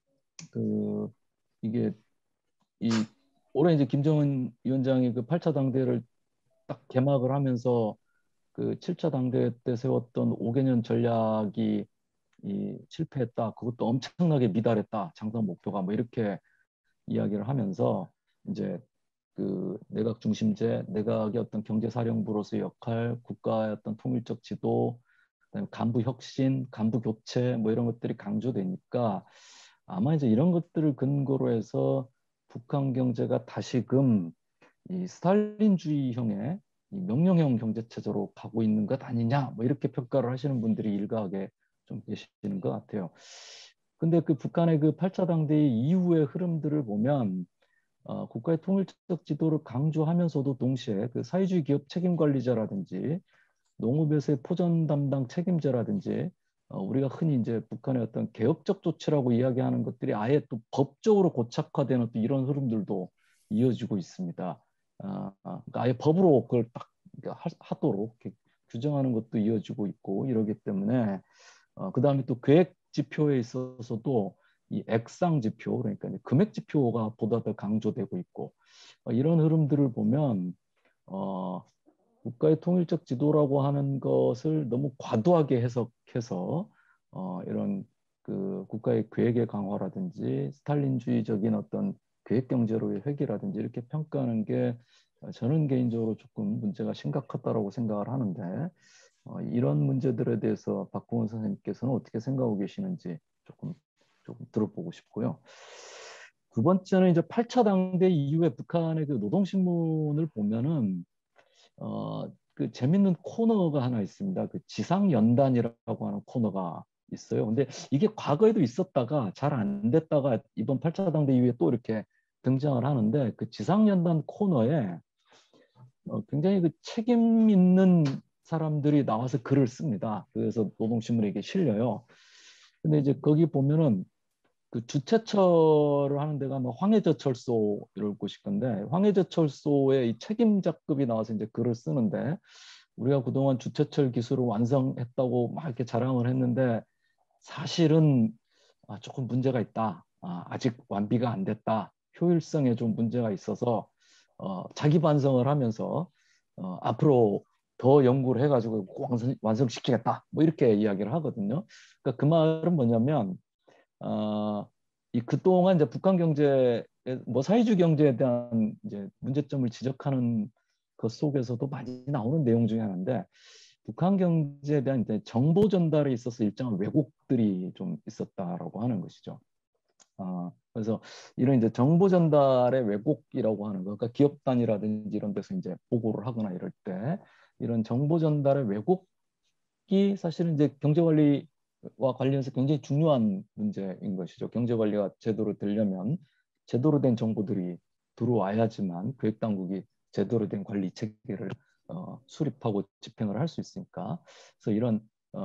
그 이게 이 올해 이제 김정은 위원장이 그 8차 당대회를 딱 개막을 하면서 그 7차 당대회 때 세웠던 5개년 전략이 실패했다. 그것도 엄청나게 미달했다. 장선 목표가 뭐 이렇게 이야기를 하면서 이제 그 내각 중심제, 내각의 어떤 경제사령부로서의 역할, 국가의 어떤 통일적 지도, 그다음에 간부 혁신, 간부 교체 뭐 이런 것들이 강조되니까 아마 이제 이런 것들을 근거로 해서 북한 경제가 다시금 이 스탈린주의형의 이 명령형 경제 체제로 가고 있는 것 아니냐 뭐 이렇게 평가를 하시는 분들이 일각에 좀 계시는 것 같아요. 근데 그 북한의 그 8차 당대회 이후의 흐름들을 보면 국가의 통일적 지도를 강조하면서도 동시에 그 사회주의 기업 책임 관리자라든지 농업에서의 포전 담당 책임자라든지 우리가 흔히 이제 북한의 어떤 개혁적 조치라고 이야기하는 것들이 아예 또 법적으로 고착화되는 또 이런 흐름들도 이어지고 있습니다. 그러니까 아예 법으로 그걸 딱 하도록 이렇게 규정하는 것도 이어지고 있고 이러기 때문에 그다음에 또 계획 지표에 있어서도 이 액상 지표 그러니까 금액 지표가 보다 더 강조되고 있고 이런 흐름들을 보면 국가의 통일적 지도라고 하는 것을 너무 과도하게 해석해서 이런 그 국가의 계획의 강화라든지 스탈린주의적인 어떤 계획 경제로의 회귀라든지 이렇게 평가하는 게 저는 개인적으로 조금 문제가 심각하다라고 생각을 하는데 이런 문제들에 대해서 박홍원 선생님께서는 어떻게 생각하고 계시는지 조금 들어보고 싶고요. 두 번째는 이제 8차 당대 이후에 북한의 그 노동신문을 보면은 그 재밌는 코너가 하나 있습니다. 그 지상연단이라고 하는 코너가 있어요. 근데 이게 과거에도 있었다가 잘 안 됐다가 이번 8차 당대 이후에 또 이렇게 등장을 하는데 그 지상연단 코너에 굉장히 그 책임 있는 사람들이 나와서 글을 씁니다. 그래서 노동신문에 이게 실려요. 근데 이제 거기 보면은 그 주최처를 하는 데가 뭐 황해저철소 이럴 곳일 건데 황해저철소의 이 책임자급이 나와서 이제 글을 쓰는데 우리가 그동안 주최철 기술을 완성했다고 막 이렇게 자랑을 했는데 사실은 조금 문제가 있다. 아직 완비가 안 됐다. 효율성에 좀 문제가 있어서 자기 반성을 하면서 앞으로 더 연구를 해가지고 완성시키겠다. 뭐 이렇게 이야기를 하거든요. 그러니까 그 말은 뭐냐면 이 그동안 이제 북한 경제 뭐 사회주의 경제에 대한 이제 문제점을 지적하는 것 속에서도 많이 나오는 내용 중에 하나인데 북한 경제에 대한 이제 정보 전달에 있어서 일정한 왜곡들이 좀 있었다라고 하는 것이죠. 그래서 이런 이제 정보 전달의 왜곡이라고 하는 거, 그러니까 기업 단위라든지 이런 데서 이제 보고를 하거나 이럴 때 이런 정보 전달의 왜곡이 사실은 이제 경제 관리와 관련해서 굉장히 중요한 문제인 것이죠. 경제 관리가 제대로 되려면 제대로 된 정보들이 들어와야지만 교육 당국이 제대로 된 관리 체계를 수립하고 집행을 할 수 있으니까. 그래서 이런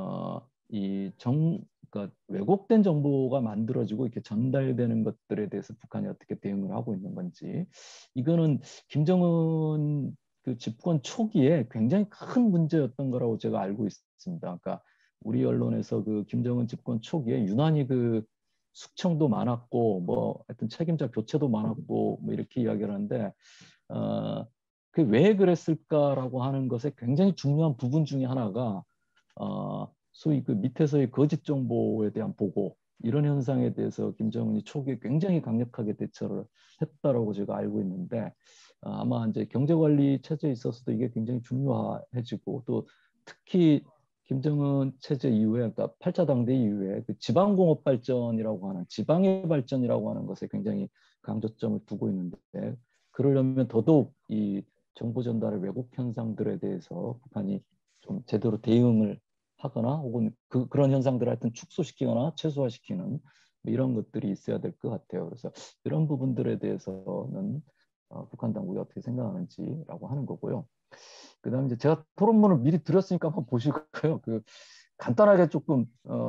그러니까 왜곡된 정보가 만들어지고 이렇게 전달되는 것들에 대해서 북한이 어떻게 대응을 하고 있는 건지 이거는 김정은 그 집권 초기에 굉장히 큰 문제였던 거라고 제가 알고 있습니다. 그러니까 우리 언론에서 그 김정은 집권 초기에 유난히 그 숙청도 많았고 뭐 하여튼 책임자 교체도 많았고 뭐 이렇게 이야기를 하는데 그 왜 그랬을까라고 하는 것에 굉장히 중요한 부분 중에 하나가 소위 그 밑에서의 거짓 정보에 대한 보고 이런 현상에 대해서 김정은이 초기에 굉장히 강력하게 대처를 했다라고 제가 알고 있는데 아마 이제 경제 관리 체제에 있어서도 이게 굉장히 중요해지고 또 특히 김정은 체제 이후에 그러니까 8차 당대 이후에 그 지방공업 발전이라고 하는 지방의 발전이라고 하는 것에 굉장히 강조점을 두고 있는데 그러려면 더더욱 이 정보 전달의 왜곡 현상들에 대해서 북한이 좀 제대로 대응을 하거나 혹은 그런 현상들을 하여튼 축소시키거나 최소화시키는 뭐 이런 것들이 있어야 될 것 같아요. 그래서 이런 부분들에 대해서는 북한 당국이 어떻게 생각하는지라고 하는 거고요. 그다음에 이제 제가 토론문을 미리 드렸으니까 한번 보시고요. 그 간단하게 조금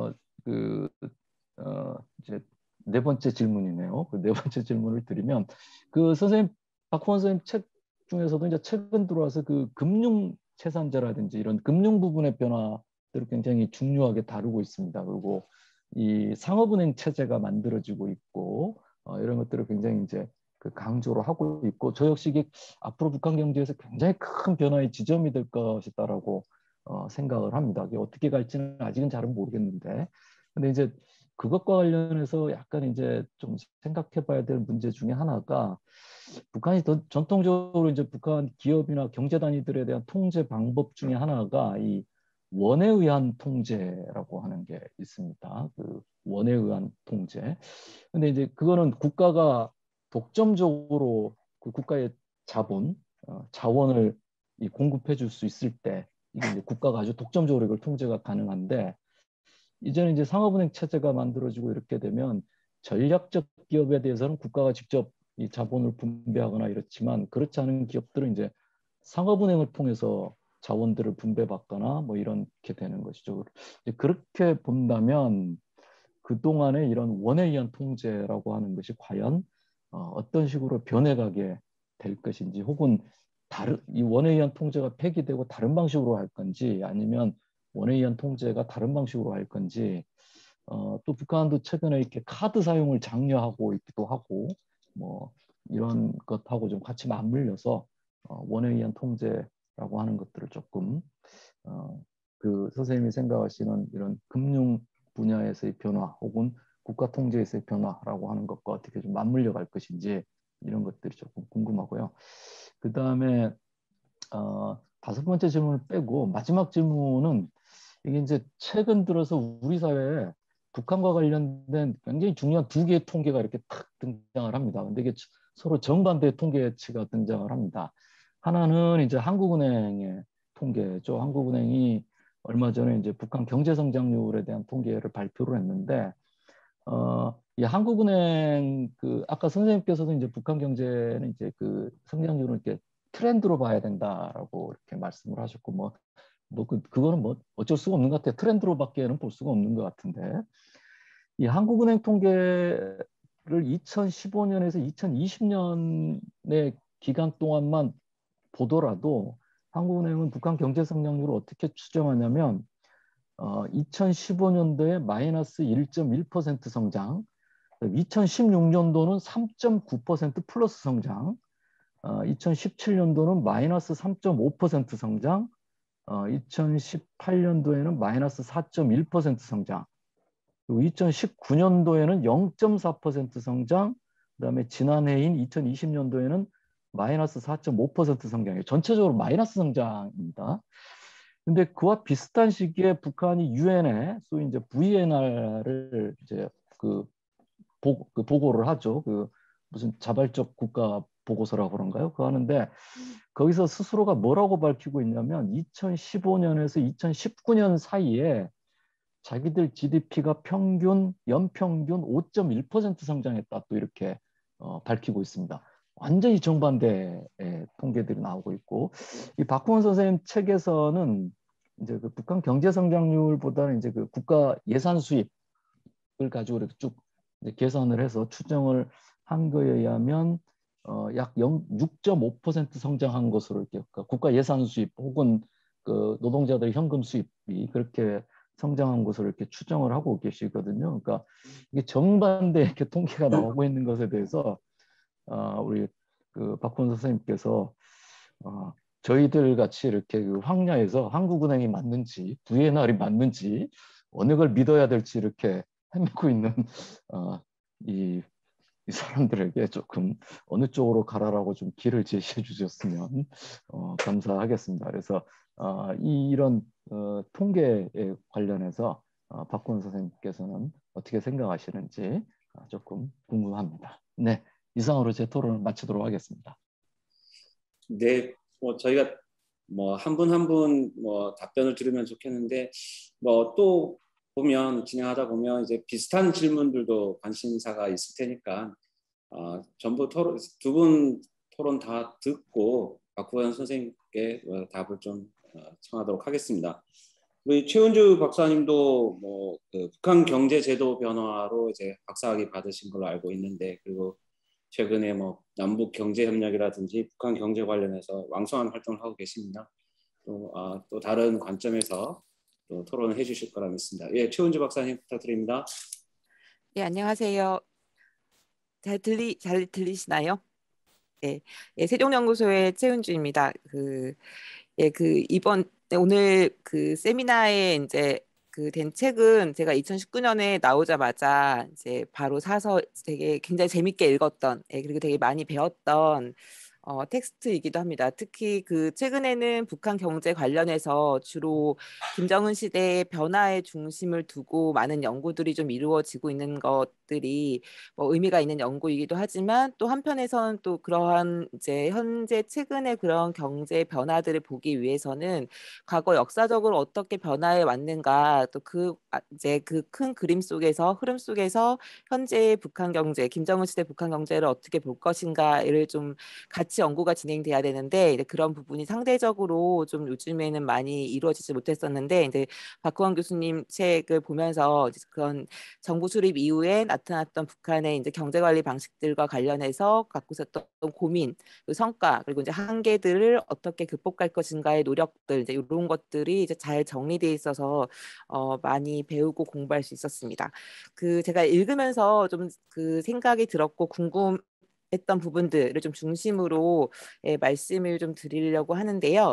그 이제 네 번째 질문이네요. 그 네 번째 질문을 드리면 그 선생님 박ሁ원 선생님 책 중에서도 이제 최근 들어와서 그 금융 채산자라든지 이런 금융 부분의 변화들을 굉장히 중요하게 다루고 있습니다. 그리고 이 상업은행 체제가 만들어지고 있고 이런 것들을 굉장히 이제 그 강조를 하고 있고 저 역시 이게 앞으로 북한 경제에서 굉장히 큰 변화의 지점이 될 것이다라고 생각을 합니다. 이게 어떻게 갈지는 아직은 잘은 모르겠는데, 근데 이제 그것과 관련해서 약간 이제 좀 생각해봐야 될 문제 중에 하나가 북한이 전통적으로 이제 북한 기업이나 경제 단위들에 대한 통제 방법 중에 하나가 이 원에 의한 통제라고 하는 게 있습니다. 그 원에 의한 통제. 근데 이제 그거는 국가가 독점적으로 그 국가의 자본, 자원을 공급해 줄 수 있을 때 이게 이제 국가가 아주 독점적으로 이걸 통제가 가능한데 이제는 이제 상업은행 체제가 만들어지고 이렇게 되면 전략적 기업에 대해서는 국가가 직접 이 자본을 분배하거나 이렇지만 그렇지 않은 기업들은 이제 상업은행을 통해서 자원들을 분배받거나 뭐 이렇게 되는 것이죠. 그렇게 본다면 그동안의 이런 원에 의한 통제라고 하는 것이 과연 어떤 식으로 변해가게 될 것인지 혹은 이 원에 의한 통제가 폐기되고 다른 방식으로 할 건지 아니면 원에 의한 통제가 다른 방식으로 할 건지 또 북한도 최근에 이렇게 카드 사용을 장려하고 있기도 하고 뭐 이런 것하고 좀 같이 맞물려서 원에 의한 통제라고 하는 것들을 조금 그 선생님이 생각하시는 이런 금융 분야에서의 변화 혹은 국가 통제에서의 변화라고 하는 것과 어떻게 좀 맞물려 갈 것인지 이런 것들이 조금 궁금하고요. 그 다음에 다섯 번째 질문을 빼고 마지막 질문은 이게 이제 최근 들어서 우리 사회에 북한과 관련된 굉장히 중요한 두 개의 통계가 이렇게 탁 등장을 합니다. 근데 이게 서로 정반대의 통계치가 등장을 합니다. 하나는 이제 한국은행의 통계죠. 한국은행이 얼마 전에 이제 북한 경제 성장률에 대한 통계를 발표를 했는데 이 한국은행 그 아까 선생님께서도 이제 북한 경제는 이제 그 성장률을 이렇게 트렌드로 봐야 된다라고 이렇게 말씀을 하셨고 그거는 뭐 어쩔 수가 없는 것 같아요. 트렌드로밖에는 볼 수가 없는 것 같은데 이 한국은행 통계를 2015년에서 2020년의 기간 동안만 보더라도 한국은행은 북한 경제 성장률을 어떻게 추정하냐면 2015년도에 마이너스 1.1% 성장, 2016년도는 3.9% 플러스 성장, 2017년도는 마이너스 3.5% 성장, 2018년도에는 마이너스 4.1% 성장, 그리고 2019년도에는 0.4% 성장, 그다음에 지난해인 2020년도에는 마이너스 4.5% 성장이에요. 전체적으로 마이너스 성장입니다. 근데 그와 비슷한 시기에 북한이 유엔에 소위 이제 VNR을 이제 그 보고를 하죠. 그 무슨 자발적 국가 보고서라고 그런가요? 그거 하는데 거기서 스스로가 뭐라고 밝히고 있냐면 2015년에서 2019년 사이에 자기들 GDP가 연평균 5.1% 성장했다 또 이렇게 밝히고 있습니다. 완전히 정반대의 통계들이 나오고 있고 이 박훈 선생님 책에서는 이제 그 북한 경제 성장률보다는 이제 그 국가 예산 수입을 가지고 이렇게 쭉 이제 계산을 해서 추정을 한 거에 의하면 약 6.5% 성장한 것으로 이렇게 그러니까 국가 예산 수입 혹은 그 노동자들의 현금 수입이 그렇게 성장한 것으로 이렇게 추정을 하고 계시거든요. 그러니까 이게 정반대 이렇게 통계가 나오고 있는 것에 대해서 우리 그 박훈 선생님께서 저희들 같이 이렇게 그 황야에서 한국은행이 맞는지 VNR이 맞는지 어느 걸 믿어야 될지 이렇게 헤매고 있는 이 사람들에게 조금 어느 쪽으로 가라라고 좀 길을 제시해 주셨으면 감사하겠습니다. 그래서 이런 통계에 관련해서 박훈 선생님께서는 어떻게 생각하시는지 조금 궁금합니다. 네, 이상으로 제 토론을 마치도록 하겠습니다. 네, 뭐 저희가 뭐 한 분 한 분 뭐 답변을 들으면 좋겠는데 뭐 또 보면 진행하다 보면 이제 비슷한 질문들도 관심사가 있을 테니까 전부 두 분 토론 다 듣고 박구현 선생님께 답을 좀 청하도록 하겠습니다. 우리 최은주 박사님도 그 북한 경제 제도 변화로 이제 박사학위 받으신 걸로 알고 있는데, 그리고 최근에 남북 경제 협력이라든지 북한 경제 관련해서 왕성한 활동을 하고 계십니다. 또 다른 관점에서 또 토론을 해주실 거라 믿습니다. 예, 최은주 박사님 부탁드립니다. 네, 안녕하세요. 잘 들리시나요? 네, 예, 세종연구소의 최은주입니다. 오늘 그 세미나에 이제 된 책은 제가 2019년에 나오자마자 이제 바로 사서 되게 굉장히 재밌게 읽었던, 그리고 되게 많이 배웠던 텍스트이기도 합니다. 특히 그 최근에는 북한 경제 관련해서 주로 김정은 시대의 변화에 중심을 두고 많은 연구들이 좀 이루어지고 있는 것들이 의미가 있는 연구이기도 하지만, 또 한편에서는 또 그러한 이제 현재 최근의 그런 경제 변화들을 보기 위해서는 과거 역사적으로 어떻게 변화해 왔는가, 또 이제 그 큰 그림 속에서, 흐름 속에서 현재의 북한 경제, 김정은 시대 북한 경제를 어떻게 볼 것인가를 좀 같이 연구가 진행돼야 되는데, 이제 그런 부분이 상대적으로 좀 요즘에는 많이 이루어지지 못했었는데, 이제 박후원 교수님 책을 보면서 그런 정부 수립 이후에 나타났던 북한의 이제 경제 관리 방식들과 관련해서 갖고 있었던 고민, 그 성과, 그리고 이제 한계들을 어떻게 극복할 것인가의 노력들, 이제 이런 것들이 이제 잘 정리돼 있어서 많이 배우고 공부할 수 있었습니다. 제가 읽으면서 좀 그 생각이 들었고 궁금했던 부분들을 좀 중심으로 말씀을 좀 드리려고 하는데요.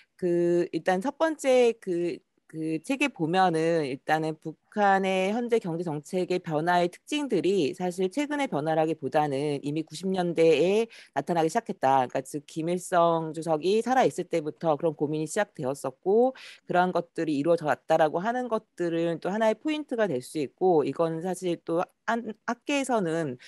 일단 첫 번째 그 책에 보면은 일단은 북한의 현재 경제 정책의 변화의 특징들이 사실 최근의 변화라기보다는 이미 90년대에 나타나기 시작했다. 그러니까 즉 김일성 주석이 살아 있을 때부터 그런 고민이 시작되었었고, 그러한 것들이 이루어져 왔다라고 하는 것들은 또 하나의 포인트가 될 수 있고, 이건 사실 또 학계에서는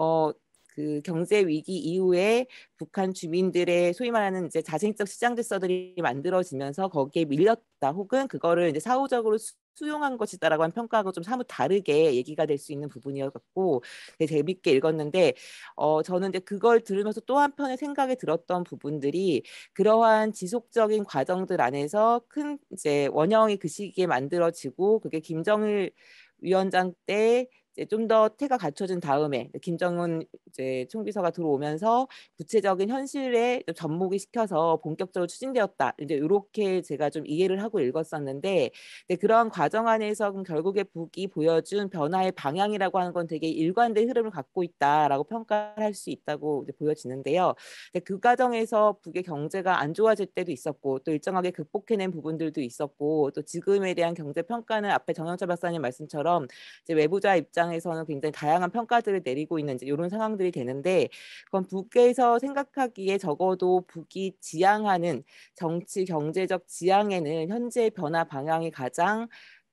그 경제 위기 이후에 북한 주민들의 소위 말하는 이제 자생적 시장 질서들이 만들어지면서 거기에 밀렸다, 혹은 그거를 이제 사후적으로 수용한 것이다라고 하는 평가하고 좀 사뭇 다르게 얘기가 될 수 있는 부분이었고, 되게 재밌게 읽었는데, 저는 이제 그걸 들으면서 또 한편의 생각이 들었던 부분들이, 그러한 지속적인 과정들 안에서 큰 이제 원형이 그 시기에 만들어지고, 그게 김정일 위원장 때 좀 더 태가 갖춰진 다음에 김정은 이제 총비서가 들어오면서 구체적인 현실에 접목이 시켜서 본격적으로 추진되었다. 이제 이렇게 제가 좀 이해를 하고 읽었었는데, 그러한 과정 안에서 결국에 북이 보여준 변화의 방향이라고 하는 건 되게 일관된 흐름을 갖고 있다라고 평가할 수 있다고 이제 보여지는데요. 그 과정에서 북의 경제가 안 좋아질 때도 있었고, 또 일정하게 극복해낸 부분들도 있었고, 또 지금에 대한 경제 평가는 앞에 정영철 박사님 말씀처럼 이제 외부자 입장에서는 굉장히 다양한 평가들을 내리고 있는 이제 이런 상황들이 되는데, 그건 북에서 생각하기에 적어도 북이 지향하는 정치 경제적 지향에는 현재 변화 방향이 가장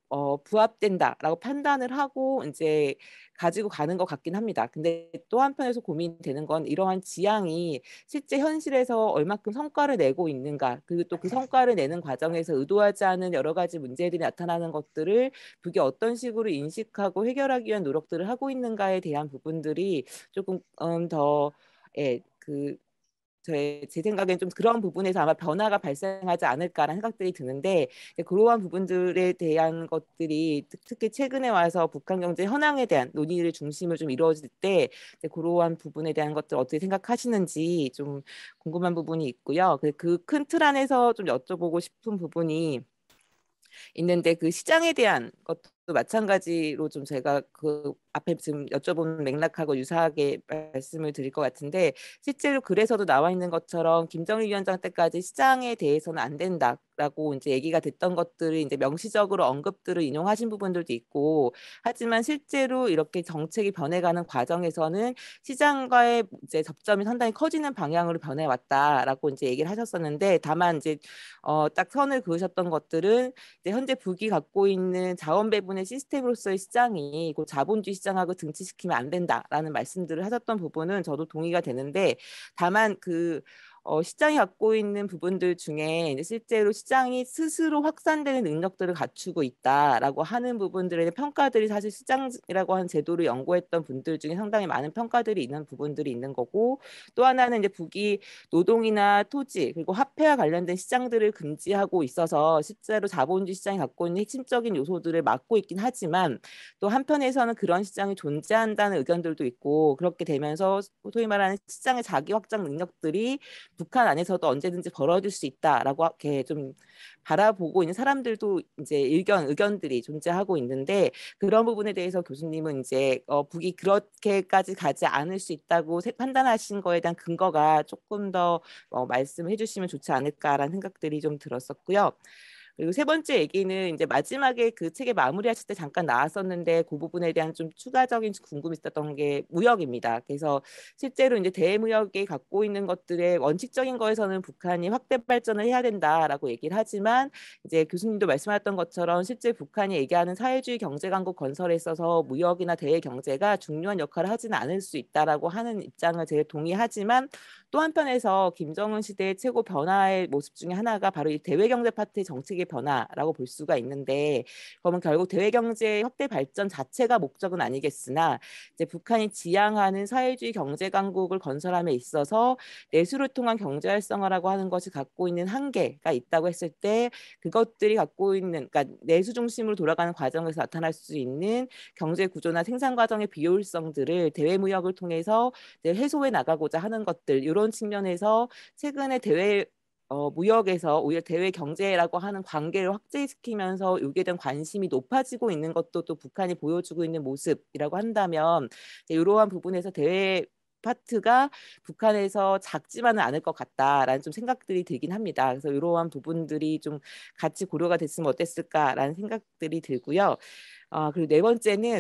부합된다라고 판단을 하고 이제 가지고 가는 것 같긴 합니다. 근데 또 한편에서 고민되는 건 이러한 지향이 실제 현실에서 얼마큼 성과를 내고 있는가, 그리고 또 그 성과를 내는 과정에서 의도하지 않은 여러 가지 문제들이 나타나는 것들을 북이 어떤 식으로 인식하고 해결하기 위한 노력들을 하고 있는가에 대한 부분들이 조금 더 예, 제 생각엔 좀 그런 부분에서 아마 변화가 발생하지 않을까라는 생각들이 드는데, 그러한 부분들에 대한 것들이 특히 최근에 와서 북한 경제 현황에 대한 논의를 중심으로 좀 이루어질 때 그러한 부분에 대한 것들 어떻게 생각하시는지 좀 궁금한 부분이 있고요. 그 큰 틀 안에서 좀 여쭤보고 싶은 부분이 있는데, 그 시장에 대한 것도 마찬가지로 좀 제가 그 앞에 지금 여쭤본 맥락하고 유사하게 말씀을 드릴 것 같은데, 실제로 글에서도 나와 있는 것처럼 김정일 위원장 때까지 시장에 대해서는 안 된다라고 이제 얘기가 됐던 것들을 이제 명시적으로 언급들을 인용하신 부분들도 있고, 하지만 실제로 이렇게 정책이 변해가는 과정에서는 시장과의 이제 접점이 상당히 커지는 방향으로 변해왔다라고 이제 얘기를 하셨었는데, 다만 이제 딱 선을 그으셨던 것들은 이제 현재 북이 갖고 있는 자원 배분의 시스템으로서의 시장이 그 자본주의 시장하고 등치시키면 안 된다라는 말씀들을 하셨던 부분은 저도 동의가 되는데, 다만 시장이 갖고 있는 부분들 중에 이제 실제로 시장이 스스로 확산되는 능력들을 갖추고 있다라고 하는 부분들의 평가들이 사실 시장이라고 하는 제도를 연구했던 분들 중에 상당히 많은 평가들이 있는 부분들이 있는 거고, 또 하나는 이제 북이 노동이나 토지 그리고 화폐와 관련된 시장들을 금지하고 있어서 실제로 자본주의 시장이 갖고 있는 핵심적인 요소들을 막고 있긴 하지만 또 한편에서는 그런 시장이 존재한다는 의견들도 있고, 그렇게 되면서 소위 말하는 시장의 자기 확장 능력들이 북한 안에서도 언제든지 벌어질 수 있다라고 이렇게 좀 바라보고 있는 사람들도 이제 의견들이 존재하고 있는데, 그런 부분에 대해서 교수님은 이제 북이 그렇게까지 가지 않을 수 있다고 판단하신 거에 대한 근거가 조금 더 말씀해 주시면 좋지 않을까라는 생각들이 좀 들었었고요. 그리고 세 번째 얘기는 이제 마지막에 그 책의 마무리하실 때 잠깐 나왔었는데, 그 부분에 대한 좀 추가적인 궁금이 있었던 게 무역입니다. 그래서 실제로 이제 대무역이 갖고 있는 것들의 원칙적인 거에서는 북한이 확대 발전을 해야 된다라고 얘기를 하지만, 이제 교수님도 말씀하셨던 것처럼 실제 북한이 얘기하는 사회주의 경제 강국 건설에 있어서 무역이나 대외 경제가 중요한 역할을 하지는 않을 수 있다라고 하는 입장을 제가 동의하지만, 또 한편에서 김정은 시대의 최고 변화의 모습 중에 하나가 바로 이 대외 경제 파트의 정책의 변화라고 볼 수가 있는데, 그러면 결국 대외 경제 확대 발전 자체가 목적은 아니겠으나 이제 북한이 지향하는 사회주의 경제 강국을 건설함에 있어서 내수를 통한 경제 활성화라고 하는 것이 갖고 있는 한계가 있다고 했을 때, 그것들이 갖고 있는, 그러니까 내수 중심으로 돌아가는 과정에서 나타날 수 있는 경제 구조나 생산 과정의 비효율성들을 대외 무역을 통해서 해소해 나가고자 하는 것들, 이런 측면에서 최근에 대외 무역에서 오히려 대외 경제라고 하는 관계를 확대시키면서 여기에 대한 관심이 높아지고 있는 것도 또 북한이 보여주고 있는 모습이라고 한다면, 이러한 부분에서 대외 파트가 북한에서 작지만은 않을 것 같다라는 좀 생각들이 들긴 합니다. 그래서 이러한 부분들이 좀 같이 고려가 됐으면 어땠을까라는 생각들이 들고요. 그리고 네 번째는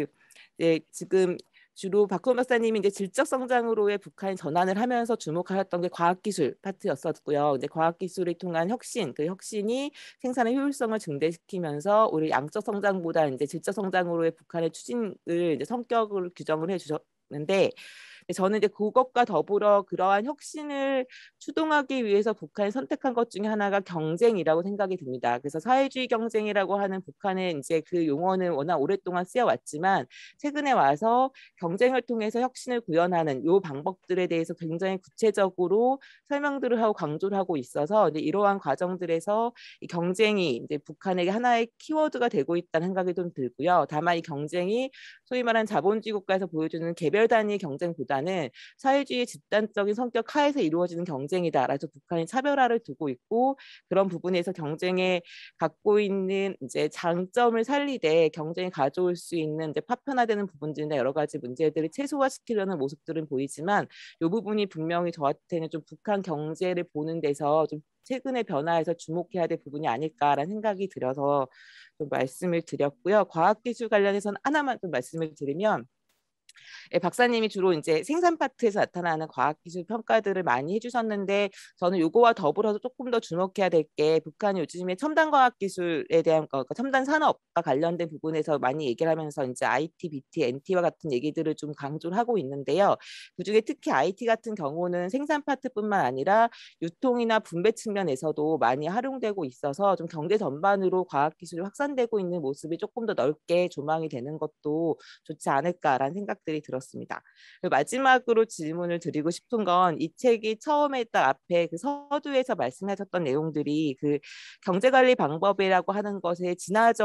지금 주로 박훈 박사님이 이제 질적 성장으로의 북한이 전환을 하면서 주목하셨던 게 과학기술 파트였었고요. 이제 과학기술을 통한 혁신, 그 혁신이 생산의 효율성을 증대시키면서 우리 양적 성장보다 이제 질적 성장으로의 북한의 추진을 이제 성격을 규정을 해주셨는데, 저는 이제 그것과 더불어 그러한 혁신을 추동하기 위해서 북한이 선택한 것 중에 하나가 경쟁이라고 생각이 듭니다. 그래서 사회주의 경쟁이라고 하는 북한의 이제 그 용어는 워낙 오랫동안 쓰여왔지만, 최근에 와서 경쟁을 통해서 혁신을 구현하는 요 방법들에 대해서 굉장히 구체적으로 설명들을 하고 강조를 하고 있어서, 이제 이러한 과정들에서 이 경쟁이 이제 북한에게 하나의 키워드가 되고 있다는 생각이 좀 들고요. 다만 이 경쟁이 소위 말하는 자본주의 국가에서 보여주는 개별 단위 경쟁보다는 사회주의 집단적인 성격 하에서 이루어지는 경쟁이다라서 북한이 차별화를 두고 있고, 그런 부분에서 경쟁에 갖고 있는 이제 장점을 살리되 경쟁이 가져올 수 있는 이제 파편화되는 부분들이나 여러 가지 문제들을 최소화시키려는 모습들은 보이지만, 이 부분이 분명히 저한테는 좀 북한 경제를 보는 데서 좀 최근의 변화에서 주목해야 될 부분이 아닐까라는 생각이 들어서 좀 말씀을 드렸고요. 과학기술 관련해서는 하나만 좀 말씀을 드리면, 박사님이 주로 이제 생산 파트에서 나타나는 과학기술 평가들을 많이 해주셨는데, 저는 요거와 더불어서 조금 더 주목해야 될 게, 북한이 요즘에 첨단 과학기술에 대한 그러니까 첨단 산업과 관련된 부분에서 많이 얘기를 하면서 이제 IT, BT, NT와 같은 얘기들을 좀 강조를 하고 있는데요. 그중에 특히 IT 같은 경우는 생산 파트뿐만 아니라 유통이나 분배 측면에서도 많이 활용되고 있어서 좀 경제 전반으로 과학기술이 확산되고 있는 모습이 조금 더 넓게 조망이 되는 것도 좋지 않을까라는 생각들이 들었습니다. 마지막으로 질문을 드리고 싶은 건, 이 책이 처음에 딱 앞에 그 서두에서 말씀하셨던 내용들이 그 경제관리 방법이라고 하는 것에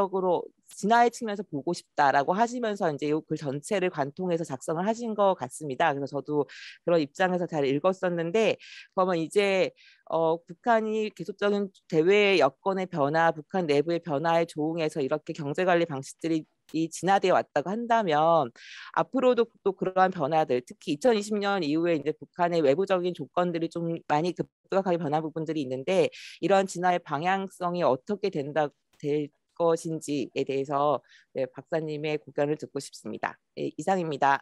진화의 측면에서 보고 싶다라고 하시면서 이제 이 글 전체를 관통해서 작성을 하신 것 같습니다. 그래서 저도 그런 입장에서 잘 읽었었는데, 그러면 이제 북한이 계속적인 대외 여건의 변화, 북한 내부의 변화에 조응해서 이렇게 경제관리 방식들이 진화되어 왔다고 한다면, 앞으로도 또 그러한 변화들, 특히 2020년 이후에 이제 북한의 외부적인 조건들이 좀 많이 급격하게 변한 부분들이 있는데, 이런 진화의 방향성이 어떻게 될 것인지에 대해서 박사님의 고견을 듣고 싶습니다. 이상입니다.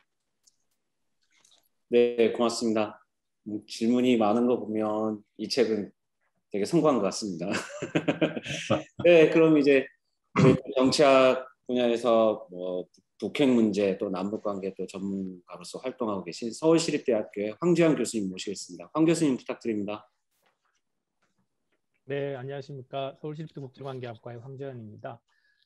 네, 고맙습니다. 질문이 많은 거 보면 이 책은 되게 성공한 것 같습니다. 네, 그럼 이제 정치학 분야에서 뭐 북핵 문제 또 남북 관계 또 전문가로서 활동하고 계신 서울시립대학교의 황주영 교수님 모시겠습니다. 황 교수님 부탁드립니다. 네, 안녕하십니까. 서울시립대 국제관계학과의 황재현입니다.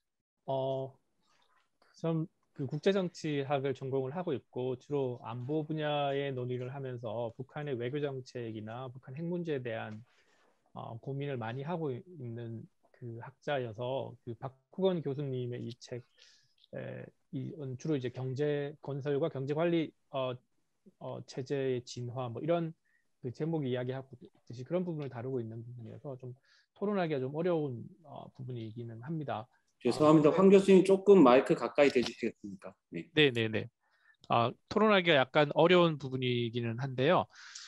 저는 그 국제정치학을 전공을 하고 있고 주로 안보 분야의 논의를 하면서 북한의 외교정책이나 북한 핵 문제에 대한 고민을 많이 하고 있는 그 학자여서 그 박후건 교수님의 이 책, 주로 이제 경제 건설과 경제 관리 체제의 진화 뭐 이런 그 제목이 이야기하고 있듯이 그런 부분을 다루고 있는 부분이어서 좀 토론하기가 좀 어려운 부분이기는 합니다. 죄송합니다. 황 교수님 조금 마이크 가까이 대주시겠습니까? 네. 네네네. 토론하기가 약간 어려운 부분이기는 한데요.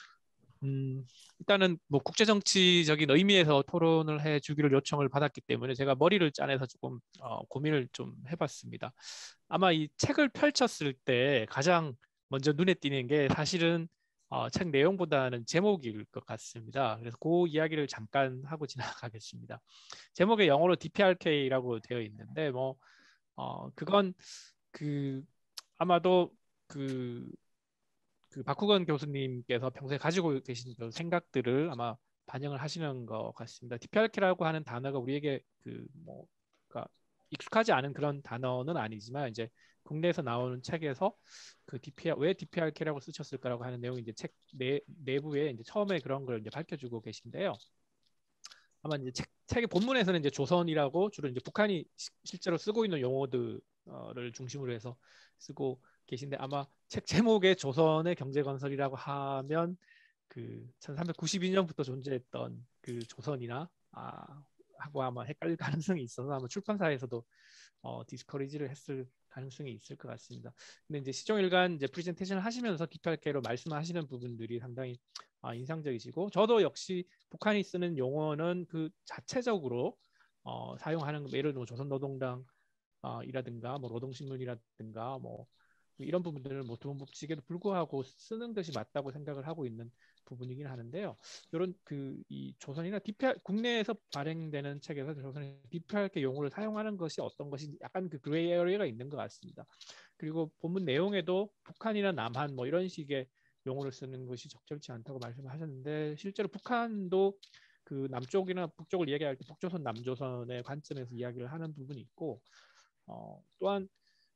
일단은 뭐 국제정치적인 의미에서 토론을 해주기를 요청을 받았기 때문에 제가 머리를 짜내서 조금 고민을 좀 해봤습니다. 아마 이 책을 펼쳤을 때 가장 먼저 눈에 띄는 게 사실은 책 내용보다는 제목일 것 같습니다. 그래서 그 이야기를 잠깐 하고 지나가겠습니다. 제목에 영어로 DPRK라고 되어 있는데 뭐 그건 그 아마도 그 박후건 교수님께서 평소에 가지고 계신 그 생각들을 아마 반영을 하시는 것 같습니다. DPRK라고 하는 단어가 우리에게 그러니까 익숙하지 않은 그런 단어는 아니지만 이제 국내에서 나오는 책에서 그 왜 DPRK라고 쓰셨을까라고 하는 내용이 이제 책 내부에 이제 처음에 그런 걸 이제 밝혀주고 계신데요. 아마 이제 책의 본문에서는 이제 조선이라고 주로 이제 북한이 실제로 쓰고 있는 용어들을 중심으로 해서 쓰고 계신데 아마 책 제목에 조선의 경제건설이라고 하면 그 1392년부터 존재했던 그 조선이나 하고 아마 헷갈릴 가능성이 있어서 아마 출판사에서도 디스커리지를 했을 가능성이 있을 것 같습니다. 근데 이제 시종일관 이제 프레젠테이션을 하시면서 DPRK로 말씀하시는 부분들이 상당히 인상적이시고 저도 역시 북한이 쓰는 용어는 그 자체적으로 사용하는 예를 들어 조선노동당 이라든가 뭐 노동신문이라든가 뭐 이런 부분들을 뭐 두원법칙에도 불구하고 쓰는 것이 맞다고 생각을 하고 있는 부분이긴 하는데요. 이런 이 조선이나 국내에서 발행되는 책에서 조선의 DPRK 용어를 사용하는 것이 어떤 것이 약간 그 그레이 에리어가 있는 것 같습니다. 그리고 본문 내용에도 북한이나 남한 뭐 이런 식의 용어를 쓰는 것이 적절치 않다고 말씀하셨는데 실제로 북한도 그 남쪽이나 북쪽을 이야기할 때 북조선, 남조선의 관점에서 이야기를 하는 부분이 있고 또한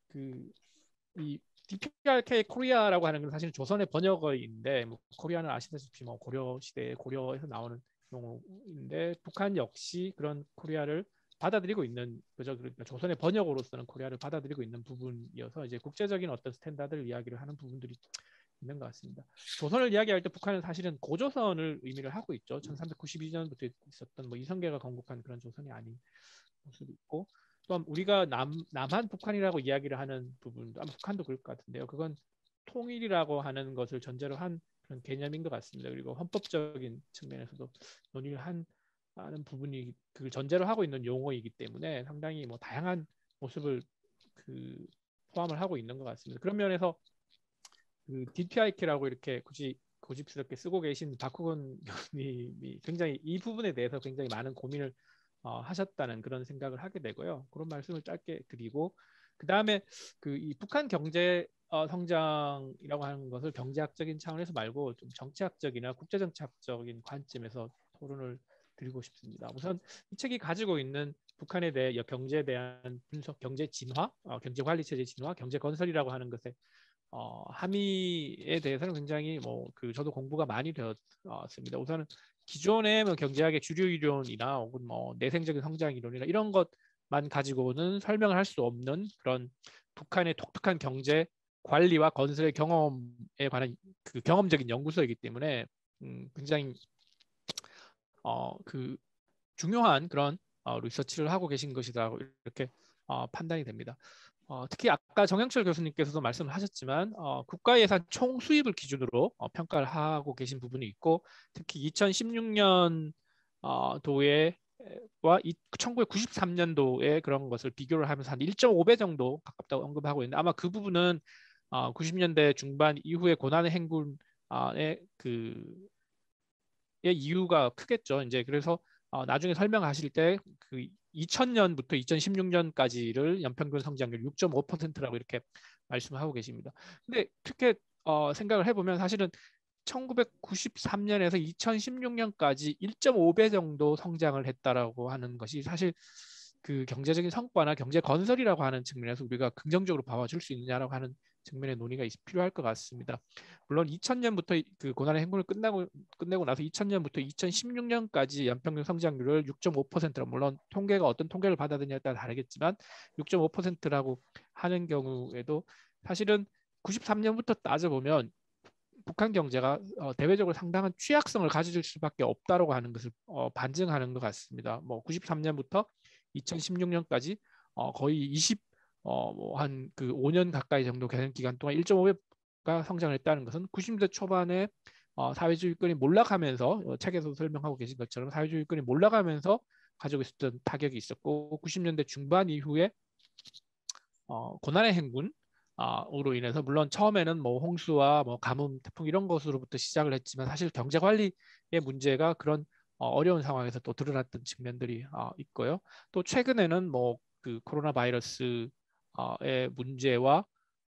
이 DPRK 코리아라고 하는 건 사실 조선의 번역어인데 뭐 코리아는 아시다시피 뭐 고려 시대에 고려에서 나오는 용어인데 북한 역시 그런 코리아를 받아들이고 있는 그죠. 그러니까 조선의 번역으로서는 코리아를 받아들이고 있는 부분이어서 이제 국제적인 어떤 스탠다드를 이야기를 하는 부분들이 있는 것 같습니다. 조선을 이야기할 때 북한은 사실은 고조선을 의미를 하고 있죠. 1392년부터 있었던 뭐 이성계가 건국한 그런 조선이 아닌 모습이 있고 또한 우리가 남한 북한이라고 이야기를 하는 부분도 아마 북한도 그럴 것 같은데요. 그건 통일이라고 하는 것을 전제로 한 그런 개념인 것 같습니다. 그리고 헌법적인 측면에서도 논의를 하는 부분이 그걸 전제로 하고 있는 용어이기 때문에 상당히 뭐 다양한 모습을 포함을 하고 있는 것 같습니다. 그런 면에서 그 DPIK라고 이렇게 굳이 고집스럽게 쓰고 계신 박후건 교수님이 굉장히 이 부분에 대해서 굉장히 많은 고민을 하셨다는 그런 생각을 하게 되고요. 그런 말씀을 짧게 드리고 그 다음에 이 북한 경제 성장이라고 하는 것을 경제학적인 차원에서 말고 좀 정치학적이나 국제정치학적인 관점에서 토론을 드리고 싶습니다. 우선 이 책이 가지고 있는 북한에 대해 경제에 대한 분석, 경제 진화, 경제 관리 체제 진화, 경제 건설이라고 하는 것에 함의에 대해서는 굉장히 저도 공부가 많이 되었습니다. 우선은 기존의 경제학의 주류 이론이나 혹은 내생적인 성장 이론이나 이런 것만 가지고는 설명을 할 수 없는 그런 북한의 독특한 경제 관리와 건설의 경험에 관한 그 경험적인 연구소이기 때문에 굉장히 중요한 그런 리서치를 하고 계신 것이다 이렇게 판단이 됩니다. 특히 아까 정영철 교수님께서도 말씀을 하셨지만 국가예산 총수입을 기준으로 평가를 하고 계신 부분이 있고 특히 2016년 도에와 1993년도에 그런 것을 비교를 하면서 한 1.5배 정도 가깝다고 언급하고 있는데 아마 그 부분은 90년대 중반 이후의 고난의 행군의 이유가 크겠죠. 이제 그래서 나중에 설명하실 때 그 2000년부터 2016년까지를 연평균 성장률 6.5%라고 이렇게 말씀하고 계십니다. 근데 그렇게 생각을 해보면 사실은 1993년에서 2016년까지 1.5배 정도 성장을 했다라고 하는 것이 사실 그 경제적인 성과나 경제 건설이라고 하는 측면에서 우리가 긍정적으로 봐줄 수 있느냐라고 하는 측면의 논의가 필요할 것 같습니다. 물론 2000년부터 그 고난의 행군을 끝내고 나서 2000년부터 2016년까지 연평균 성장률을 6.5%로 물론 통계가 어떤 통계를 받아들이냐에 따라 다르겠지만 6.5%라고 하는 경우에도 사실은 93년부터 따져보면 북한 경제가 대외적으로 상당한 취약성을 가질 수밖에 없다라고 하는 것을 반증하는 것 같습니다. 뭐 93년부터 2016년까지 거의 한 그 5년 가까이 정도 개선 기간 동안 1.5배가 성장을 했다는 것은 90년대 초반에 사회주의권이 몰락하면서 책에서 설명하고 계신 것처럼 사회주의권이 몰락하면서 가지고 있었던 타격이 있었고 90년대 중반 이후에 고난의 행군 으로 인해서 물론 처음에는 뭐 홍수와 뭐 가뭄, 태풍 이런 것으로부터 시작을 했지만 사실 경제 관리의 문제가 그런 어려운 상황에서 또 드러났던 측면들이 있고요. 또 최근에는 뭐 그 코로나 바이러스의 문제와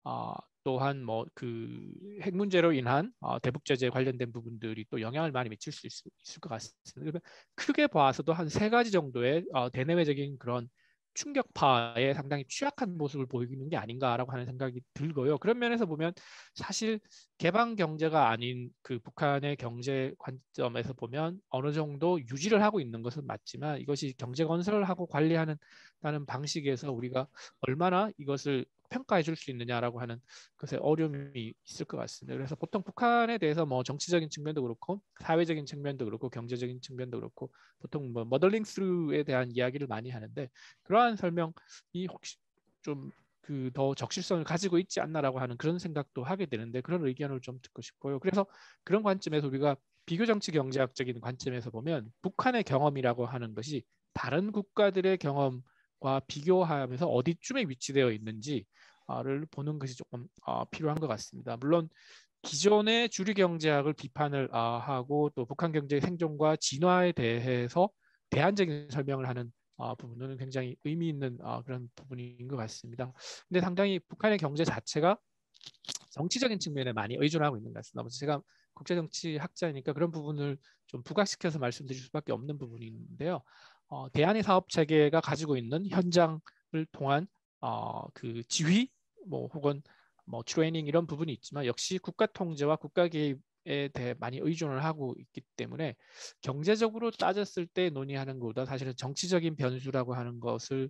또한 뭐 그 핵 문제로 인한 대북 제재 관련된 부분들이 또 영향을 많이 미칠 수 있을 것 같습니다. 크게 봐서도 한 3가지 정도의 대내외적인 그런 충격파에 상당히 취약한 모습을 보이는 게 아닌가라고 하는 생각이 들고요. 그런 면에서 보면 사실 개방 경제가 아닌 그 북한의 경제 관점에서 보면 어느 정도 유지를 하고 있는 것은 맞지만 이것이 경제 건설을 하고 관리하는 방식에서 우리가 얼마나 이것을 평가해 줄 수 있느냐라고 하는 것에 어려움이 있을 것 같습니다. 그래서 보통 북한에 대해서 뭐 정치적인 측면도 그렇고 사회적인 측면도 그렇고 경제적인 측면도 그렇고 보통 뭐 머더링 스루에 대한 이야기를 많이 하는데 그러한 설명이 혹시 좀 그 더 적실성을 가지고 있지 않나라고 하는 그런 생각도 하게 되는데 그런 의견을 좀 듣고 싶고요. 그래서 그런 관점에서 우리가 비교 정치 경제학적인 관점에서 보면 북한의 경험이라고 하는 것이 다른 국가들의 경험과 비교하면서 어디쯤에 위치되어 있는지를 보는 것이 조금 필요한 것 같습니다. 물론 기존의 주류 경제학을 비판을 하고 또 북한 경제의 생존과 진화에 대해서 대안적인 설명을 하는 부분은 굉장히 의미 있는 그런 부분인 것 같습니다. 근데 상당히 북한의 경제 자체가 정치적인 측면에 많이 의존하고 있는 것 같습니다. 제가 국제정치학자이니까 그런 부분을 좀 부각시켜서 말씀드릴 수밖에 없는 부분인데요. 대한의 사업 체계가 가지고 있는 현장을 통한 그 지휘, 뭐 혹은 뭐 트레이닝 이런 부분이 있지만 역시 국가 통제와 국가 개입에 대해 많이 의존을 하고 있기 때문에 경제적으로 따졌을 때 논의하는 것보다 사실은 정치적인 변수라고 하는 것을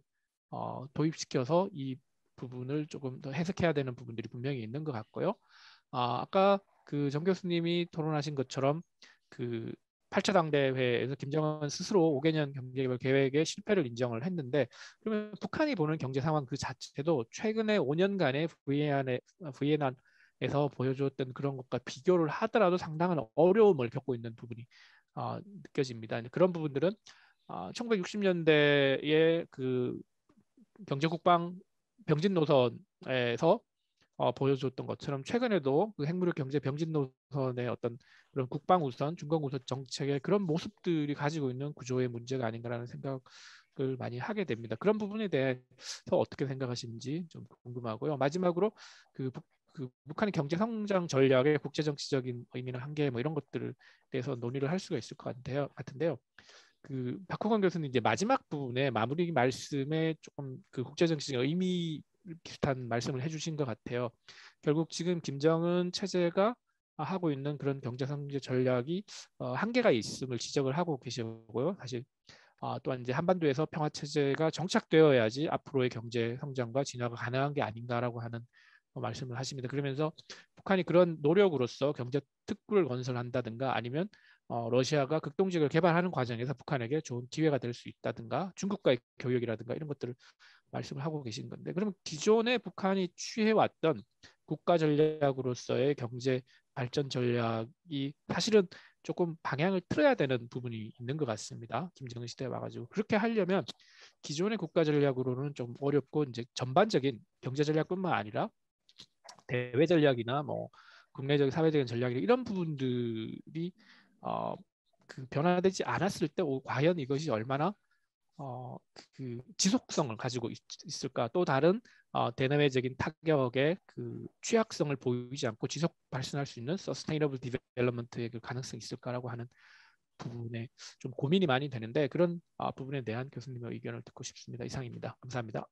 도입시켜서 이 부분을 조금 더 해석해야 되는 부분들이 분명히 있는 것 같고요. 아까 그 정 교수님이 토론하신 것처럼 그 8차 당대회에서 김정은 스스로 5개년 경제개발 계획의 실패를 인정을 했는데 그러면 북한이 보는 경제 상황 그 자체도 최근에 5년간의 VN안에서 보여주었던 그런 것과 비교를 하더라도 상당한 어려움을 겪고 있는 부분이 느껴집니다. 그런 부분들은 1960년대의 그 경제국방 병진 노선에서 보여줬던 것처럼 최근에도 그 핵무력 경제 병진 노선의 어떤 그런 국방 우선, 중공 우선 정책의 그런 모습들이 가지고 있는 구조의 문제가 아닌가라는 생각을 많이 하게 됩니다. 그런 부분에 대해서 어떻게 생각하시는지 좀 궁금하고요. 마지막으로 그 북한의 경제 성장 전략의 국제 정치적인 의미나 한계 뭐 이런 것들을 대해서 논의를 할 수가 있을 것 같은데요. 그 박호건 교수님 이제 마지막 부분에 마무리 말씀에 조금 그 국제 정치적 의미 비슷한 말씀을 해주신 것 같아요. 결국 지금 김정은 체제가 하고 있는 그런 경제성장 전략이 한계가 있음을 지적을 하고 계시고요. 사실 또한 이제 한반도에서 평화 체제가 정착되어야지 앞으로의 경제 성장과 진화가 가능한 게 아닌가라고 하는 말씀을 하십니다. 그러면서 북한이 그런 노력으로서 경제 특구를 건설한다든가 아니면 러시아가 극동직을 개발하는 과정에서 북한에게 좋은 기회가 될 수 있다든가 중국과의 교역이라든가 이런 것들을 말씀을 하고 계신 건데 그러면 기존에 북한이 취해왔던 국가 전략으로서의 경제 발전 전략이 사실은 조금 방향을 틀어야 되는 부분이 있는 것 같습니다. 김정은 시대에 와가지고 그렇게 하려면 기존의 국가 전략으로는 좀 어렵고 이제 전반적인 경제 전략뿐만 아니라 대외 전략이나 뭐 국내적 사회적인 전략 이런 부분들이 그 변화되지 않았을 때 과연 이것이 얼마나 그 지속성을 가지고 있을까? 또 다른 대내외적인 타격의 그 취약성을 보이지 않고 지속 발생할 수 있는 서스테이너블 디벨롭먼트의 그 가능성이 있을까라고 하는 부분에 좀 고민이 많이 되는데 그런 부분에 대한 교수님의 의견을 듣고 싶습니다. 이상입니다. 감사합니다.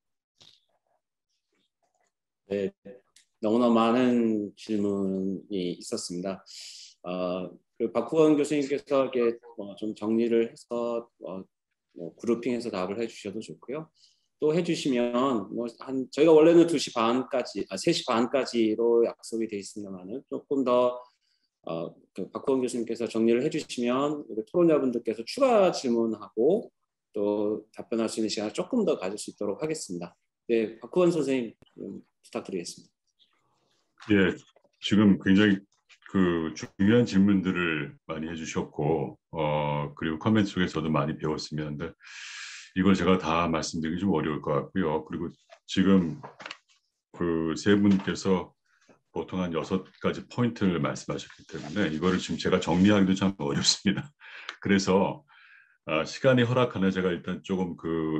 네, 너무나 많은 질문이 있었습니다. 그 박후원 교수님께서 이렇게 좀 정리를 해서 뭐 그룹핑해서 답을 해주셔도 좋고요. 또 해주시면 뭐 저희가 원래는 2시 반까지, 3시 반까지로 약속이 돼 있습니다만은 조금 더 그 박후원 교수님께서 정리를 해주시면 우리 토론자분들께서 추가 질문하고 또 답변할 수 있는 시간을 조금 더 가질 수 있도록 하겠습니다. 네, 박후원 선생님 부탁드리겠습니다. 예, 지금 굉장히 그 중요한 질문들을 많이 해주셨고, 그리고 코멘트 속에서도 많이 배웠으면 하는데 이걸 제가 다 말씀드리기 좀 어려울 것 같고요. 그리고 지금 그 세 분께서 보통 한 6가지 포인트를 말씀하셨기 때문에 이거를 지금 제가 정리하기도 참 어렵습니다. 그래서 시간이 허락하는 제가 일단 조금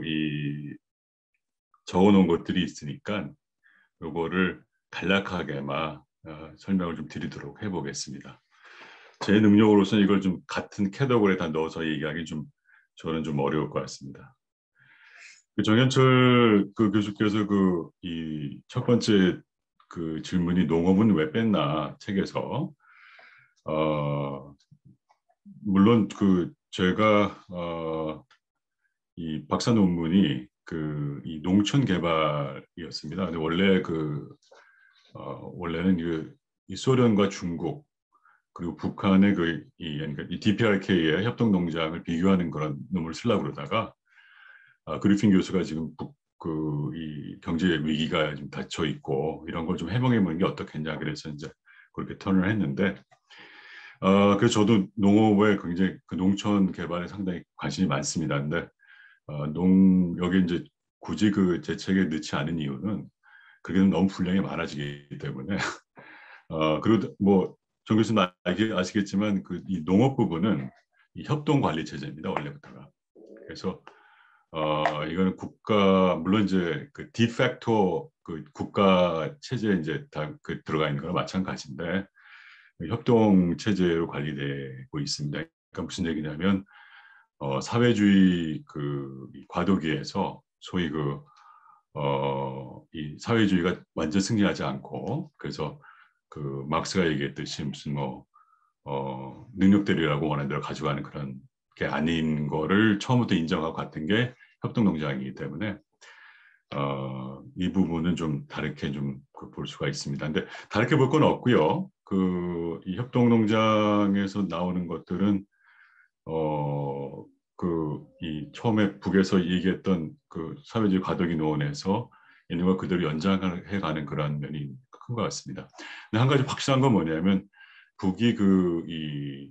적어놓은 것들이 있으니까 요거를 간략하게만 설명을 좀 드리도록 해보겠습니다. 제 능력으로서는 이걸 좀 같은 캐터고리에 다 넣어서 얘기하기 저는 좀 어려울 것 같습니다. 정현철 그 교수께서 이 첫 번째 그 질문이 농업은 왜 뺐나 책에서 물론 제가 이 박사 논문이 이 농촌 개발이었습니다. 근데 원래 원래는 이 소련과 중국 그리고 북한의 그러니까 이 DPRK의 협동 농장을 비교하는 그런 논문을 쓰려고 그러다가 그리핀 교수가 지금 이 경제 위기가 좀 닫혀 있고 이런 걸 좀 해명해 보는 게 어떻겠냐 그래서 이제 그렇게 턴을 했는데 그래서 저도 농업에 굉장히 그 농촌 개발에 상당히 관심이 많습니다. 근데 여기 이제 굳이 제 책에 넣지 않은 이유는 그게 너무 분량이 많아지기 때문에 그리고 뭐 정 교수님 아시겠지만 이 농업 부분은 이 협동 관리 체제입니다 원래부터가. 그래서 이거는 물론 이제 그 디팩토 국가 체제에 이제 다 들어가 있는 거랑 마찬가지인데 협동 체제로 관리되고 있습니다. 그러니까 무슨 얘기냐면 사회주의 과도기에서 소위 이 사회주의가 완전 승리하지 않고 그래서 막스가 얘기했듯이 무슨 능력 대리라고 원하는 대로 가져가는 그런 게 아닌 거를 처음부터 인정하고 갔던 게 협동농장이기 때문에 이 부분은 좀 다르게 좀 볼 수가 있습니다. 근데 다르게 볼 건 없고요. 이 협동농장에서 나오는 것들은 이 처음에 북에서 얘기했던 사회주의 과도기 노원에서 인류가 그대로 연장해가는 그런 면이 큰 것 같습니다. 근데 한 가지 확실한 건 뭐냐면 북이 이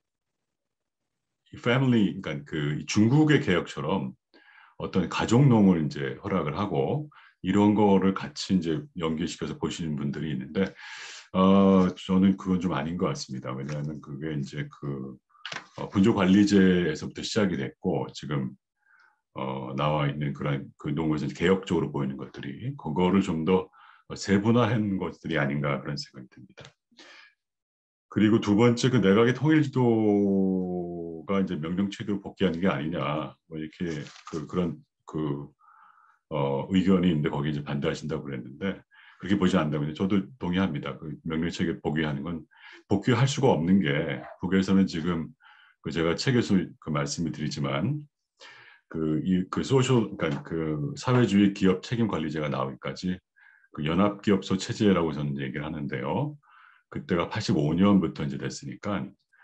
패밀리, 그러니까 중국의 개혁처럼 어떤 가족농을 이제 허락을 하고 이런 거를 같이 이제 연계시켜서 보시는 분들이 있는데 저는 그건 좀 아닌 것 같습니다. 왜냐하면 그게 이제 분조관리제에서부터 시작이 됐고 지금 나와 있는 그런 농업에서 개혁적으로 보이는 것들이 그거를 좀 더 세분화한 것들이 아닌가 그런 생각이 듭니다. 그리고 두 번째 내각의 통일지도가 이제 명령체계로 복귀하는 게 아니냐 뭐 이렇게 그런 의견이 있는데 거기에 이제 반대하신다고 그랬는데 그렇게 보지 않는다면 저도 동의합니다. 명령체계 복귀하는 건 복귀할 수가 없는 게 북에서는 지금 제가 책에서 말씀을 드리지만 그러니까 사회주의 기업 책임 관리제가 나오기까지 연합기업소 체제라고 저는 얘기를 하는데요. 그때가 85년부터 이제 됐으니까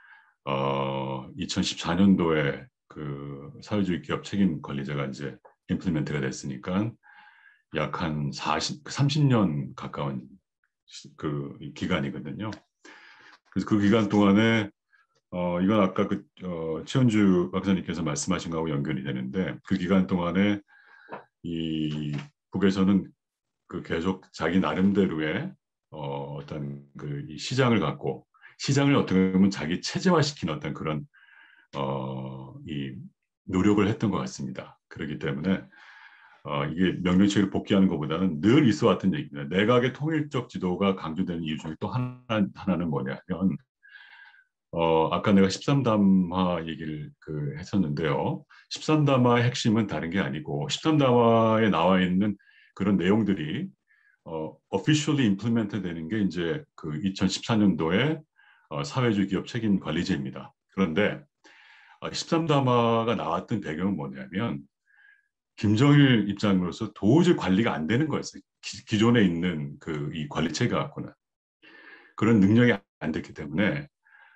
2014년도에 사회주의 기업 책임 관리제가 이제 임플리멘트가 됐으니까 약 한 30년 가까운 기간이거든요. 그래서 그 기간 동안에 이건 아까 최은주 박사님께서 말씀하신 거하고 연결이 되는데 그 기간 동안에 이 북에서는 계속 자기 나름대로의 어떤 이 시장을 갖고 시장을 어떻게 보면 자기 체제화시킨 어떤 그런 이 노력을 했던 것 같습니다. 그렇기 때문에 이게 명령체계를 복귀하는 것보다는 늘 있어왔던 얘기입니다. 내각의 통일적 지도가 강조되는 이유 중에 또 하나는 뭐냐면 아까 내가 13담화 얘기를 했었는데요. 13담화의 핵심은 다른 게 아니고 13담화에 나와 있는 그런 내용들이 officially implement 되는 게 이제 그 2014년도에 사회주의 기업 책임 관리제입니다. 그런데 13담화가 나왔던 배경은 뭐냐면 김정일 입장으로서 도저히 관리가 안 되는 거였어요. 기존에 있는 이 관리 체계 갖고는 그런 능력이 안 됐기 때문에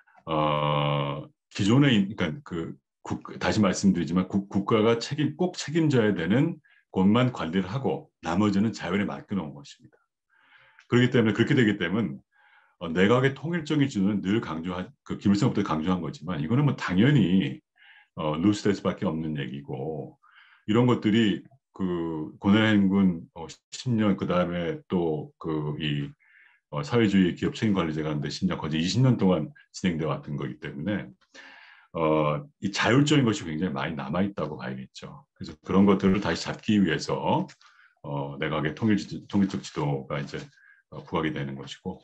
기존에 그러니까 다시 말씀드리지만 국가가 꼭 책임져야 되는 곳만 관리를 하고 나머지는 자율에 맡겨놓은 것입니다. 그렇기 때문에 그렇게 되기 때문에 내각의 통일적인 지도는 늘 김일성부터 강조한 거지만 이거는 뭐 당연히 루스될 수밖에 없는 얘기고 이런 것들이 고난행군 10년 그다음에 또 이 사회주의 기업 책임관리제가 하는데 10년 거의 20년 동안 진행돼 왔던 거기 때문에 이 자율적인 것이 굉장히 많이 남아 있다고 봐야겠죠. 그래서 그런 것들을 다시 잡기 위해서 내각의 통일적 지도가 이제 부각이 되는 것이고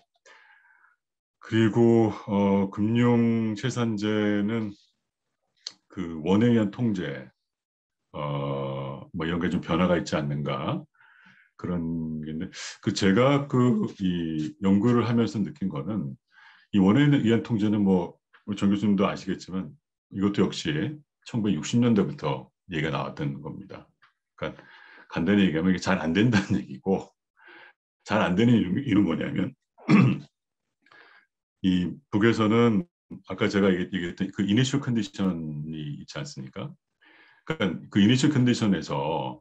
그리고 금융채산제는 원에 의한 통제 뭐 이런 게 좀 변화가 있지 않는가 그런 게인데 제가 이 연구를 하면서 느낀 거는 이 원에 의한 통제는 뭐 정 교수님도 아시겠지만 이것도 역시 1960년대부터 얘기가 나왔던 겁니다. 그러니까 간단히 얘기하면 이게 잘 안 된다는 얘기고 잘 안 되는 이유는 뭐냐면 이 북에서는 아까 제가 얘기했던 그 이니셜 컨디션이 있지 않습니까? 그러니까 그 이니셜 컨디션에서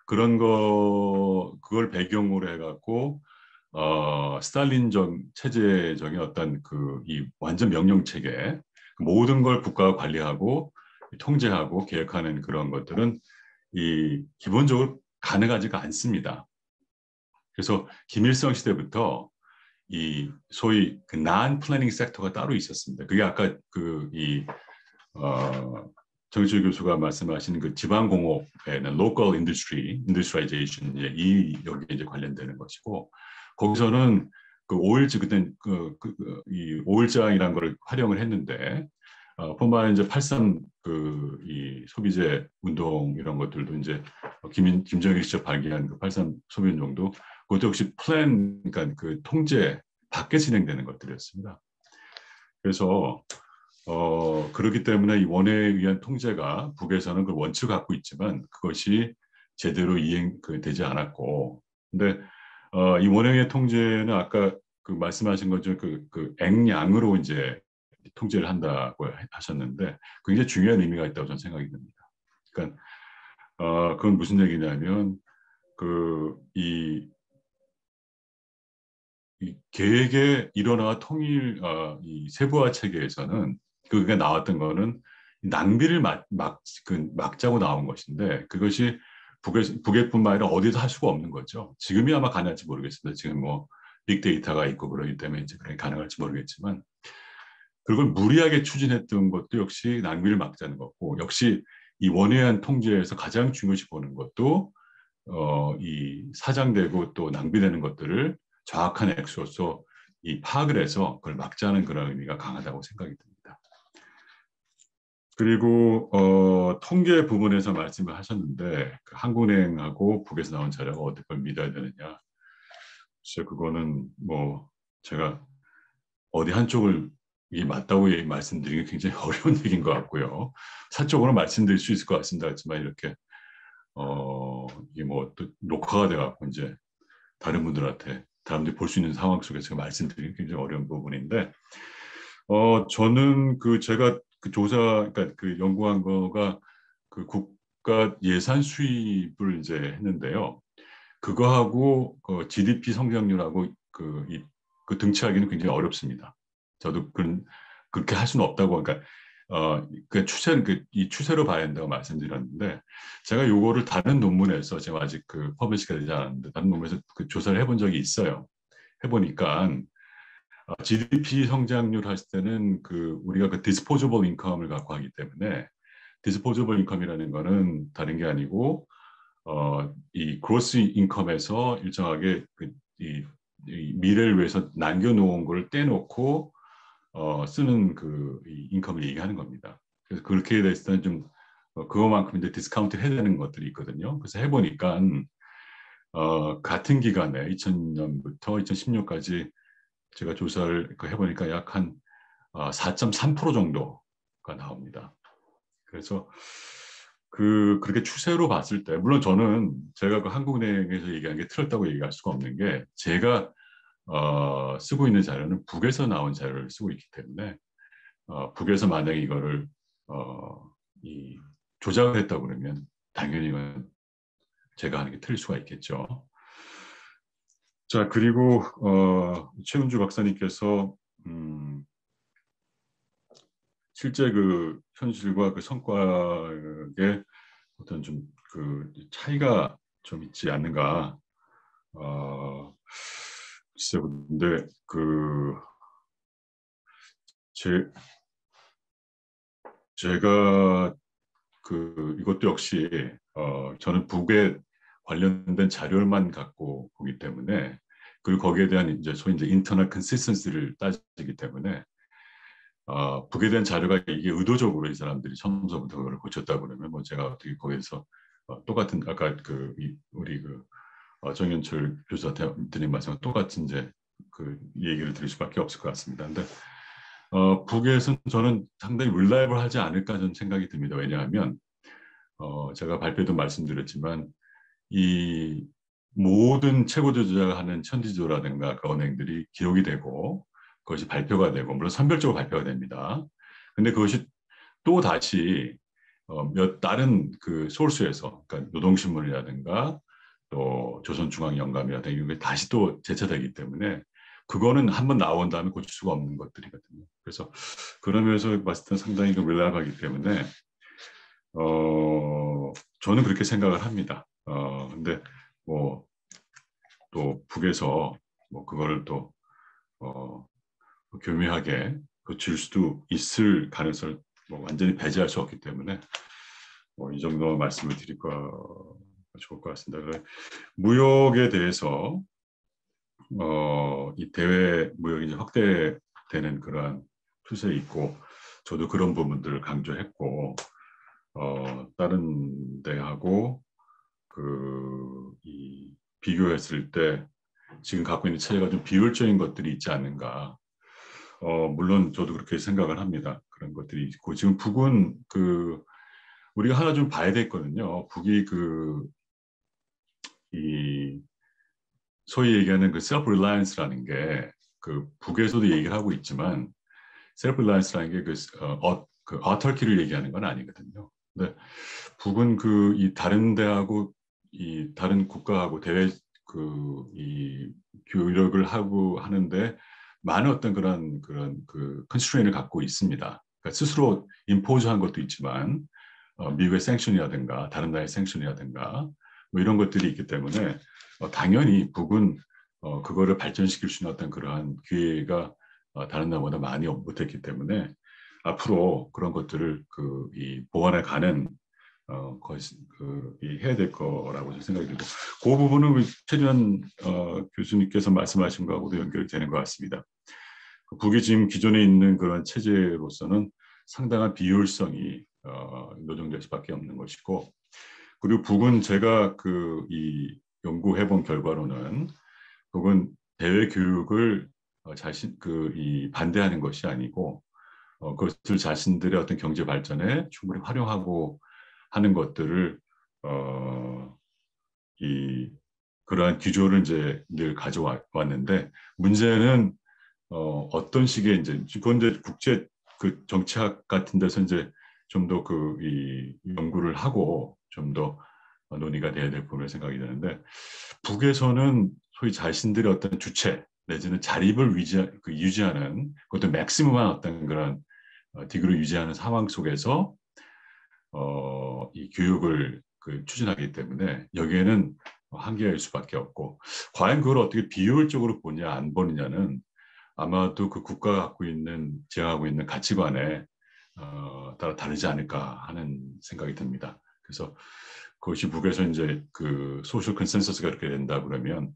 그걸 배경으로 해갖고 스탈린적 체제적인 어떤 이 완전 명령 체계 모든 걸 국가가 관리하고 통제하고 계획하는 그런 것들은 기본적으로 가능하지가 않습니다. 그래서 김일성 시대부터 이 소위 non-planning 섹터가 따로 있었습니다. 그게 아까 정철 교수가 말씀하시는 지방공업에는 local industrialization 여기에 이제 관련되는 것이고 거기서는 오일지 그때 이 오일장이라는 걸 활용을 했는데 뿐만 이제 83 이 소비재 운동 이런 것들도 이제 김정일이 직접 발기한 83 소비 운동도 그것도 역시 그러니까 통제 밖에 진행되는 것들이었습니다. 그래서 그렇기 때문에 이 원에 의한 통제가 북에서는 그 원칙을 갖고 있지만 그것이 제대로 되지 않았고, 근데 이 원에 의한 통제는 아까 말씀하신 것처럼 액량으로 이제 통제를 한다고 하셨는데 굉장히 중요한 의미가 있다고 저는 생각이 듭니다. 그러니까 그건 무슨 얘기냐면 이 계획의 일원화와 통일 이 세부화 체계에서는 그게 나왔던 거는 낭비를 막자고 나온 것인데 그것이 북에뿐만 아니라 어디서 할 수가 없는 거죠. 지금이 아마 가능할지 모르겠습니다. 지금 뭐 빅데이터가 있고 그러기 때문에 이제 그게 가능할지 모르겠지만 그걸 무리하게 추진했던 것도 역시 낭비를 막자는 거고 역시 이 원회한 통제에서 가장 중요시 보는 것도 이 사장되고 또 낭비되는 것들을 정확한 액수로서 파악을 해서 그걸 막자는 그런 의미가 강하다고 생각이 듭니다. 그리고 통계 부분에서 말씀을 하셨는데 한국은행하고 북에서 나온 자료가 어디 걸 믿어야 되느냐. 글쎄 그거는 뭐 제가 어디 한쪽을 맞다고 말씀드리는 게 굉장히 어려운 얘기인 것 같고요. 사적으로 말씀드릴 수 있을 것 같습니다. 하지만 이렇게 이게 뭐 또 녹화가 돼갖고 이제 다른 분들한테 사람들이 볼 수 있는 상황 속에서 제가 말씀드리기 굉장히 어려운 부분인데 저는 제가 조사 그러니까 연구한 거가 국가 예산 수입을 이제 했는데요. 그거하고 GDP 성장률하고 등치하기는 굉장히 어렵습니다. 저도 그렇게 할 수는 없다고 그러니까 이 추세로 봐야 한다고 말씀드렸는데 제가 요거를 다른 논문에서 제가 아직 퍼블리시가 되지 않았는데 다른 논문에서 조사를 해본 적이 있어요. 해보니까 GDP 성장률 할 때는 우리가 disposable income을 갖고 하기 때문에 disposable income이라는 거는 다른 게 아니고 이 gross income에서 일정하게 이 미래를 위해서 남겨놓은 걸 떼놓고 쓰는 이 인컴을 얘기하는 겁니다. 그래서 그렇게 됐을 때는 좀 그거만큼 이제 디스카운트 해야 되는 것들이 있거든요. 그래서 해보니까 같은 기간에 2000년부터 2016까지 제가 조사를 해보니까 약 한 4.3% 정도가 나옵니다. 그래서 그렇게 추세로 봤을 때, 물론 저는 제가 그 한국은행에서 얘기한 게 틀렸다고 얘기할 수가 없는 게, 제가 쓰고 있는 자료는 북에서 나온 자료를 쓰고 있기 때문에 북에서 만약에 이거를 조작을 했다고 그러면 당연히 이건 제가 하는 게 틀릴 수가 있겠죠. 자, 그리고 최은주 박사님께서 실제 그 현실과 그 성과의 어떤 좀 그 차이가 좀 있지 않는가. 글쎄요, 근데 제가 이것도 역시 저는 북에 관련된 자료만 갖고 보기 때문에, 그리고 거기에 대한 이제 소위 이제 인터널 컨시스턴시를 따지기 때문에 북에 대한 자료가 이게 의도적으로 이 사람들이 처음부터 그걸 고쳤다 그러면 뭐 제가 어떻게 거기에서 똑같은 아까 우리 정현철 교수가 드린 말씀과 똑같은 이제 얘기를 드릴 수밖에 없을 것 같습니다. 근데 북에서는 저는 상당히 릴라이블하지 않을까 저는 생각이 듭니다. 왜냐하면 제가 발표도 말씀드렸지만 이 모든 최고조 조작하는 천지조라든가 그 언행들이 기록이 되고 그것이 발표가 되고, 물론 선별적으로 발표가 됩니다. 근데 그것이 또 다시 다른 그 소스에서, 그러니까 노동신문이라든가 또 조선중앙영감이라든가 이런 게 다시 또 재차되기 때문에 그거는 한번 나온 다음에 고칠 수가 없는 것들이거든요. 그래서 그러면서 봤을 때 상당히 릴라이블하기 때문에 저는 그렇게 생각을 합니다. 근데 뭐 또 북에서 뭐 그거를 또 교묘하게 고칠 수도 있을 가능성을 뭐 완전히 배제할 수 없기 때문에 이 정도 말씀을 드릴까 좋을 것 같습니다. 무역에 대해서 이 대외 무역이 이제 확대되는 그러한 추세에 있고, 저도 그런 부분들을 강조했고, 다른 데하고 비교했을 때 지금 갖고 있는 체제가 좀 비효율적인 것들이 있지 않는가. 물론 저도 그렇게 생각을 합니다. 그런 것들이 있고, 지금 북은 우리가 하나 좀 봐야 되거든요. 북이 소위 얘기하는 self reliance라는 게 북에서도 얘기를 하고 있지만, self reliance라는 게 autarky를 얘기하는 건 아니거든요. 근데 북은 이 다른 데하고 이 다른 국가하고 대외 이 교역을 하고 하는데 많은 어떤 그런 컨스트레인을 갖고 있습니다. 그러니까 스스로 임포즈한 것도 있지만 미국의 생션이라든가 다른 나라의 생션이라든가 뭐 이런 것들이 있기 때문에 당연히 북은 그거를 발전시킬 수 있는 어떤 그러한 기회가 다른 나라보다 많이 못했기 때문에 앞으로 그런 것들을 보완해 가는 해야 될 거라고 생각이 들고, 그 부분은 최준환 교수님께서 말씀하신 거하고도 연결이 되는 것 같습니다. 북이 지금 기존에 있는 그런 체제로서는 상당한 비효율성이 노정될 수밖에 없는 것이고, 그리고 북은 제가 연구해본 결과로는 북은 대외 교육을 반대하는 것이 아니고 그것을 자신들의 어떤 경제 발전에 충분히 활용하고 하는 것들을 그러한 기조를 이제 늘 가져왔는데, 문제는 어떤 식의 그건 이제 국제 정치학 같은 데서 이제 좀 더 연구를 하고 좀 더 논의가 돼야 될 부분을 생각이 드는데, 북에서는 소위 자신들의 어떤 주체 내지는 자립을 유지하는 그것도 맥시멈한 어떤 그런 디그를 유지하는 상황 속에서 이 교육을 추진하기 때문에 여기에는 한계가 있을 수밖에 없고, 과연 그걸 어떻게 비효율적으로 보냐 안 보느냐는 아마도 그 국가가 지향하고 있는 가치관에 따라 다르지 않을까 하는 생각이 듭니다. 그래서 그것이 북에서 이제 그 소셜 컨센서스가 그렇게 된다 그러면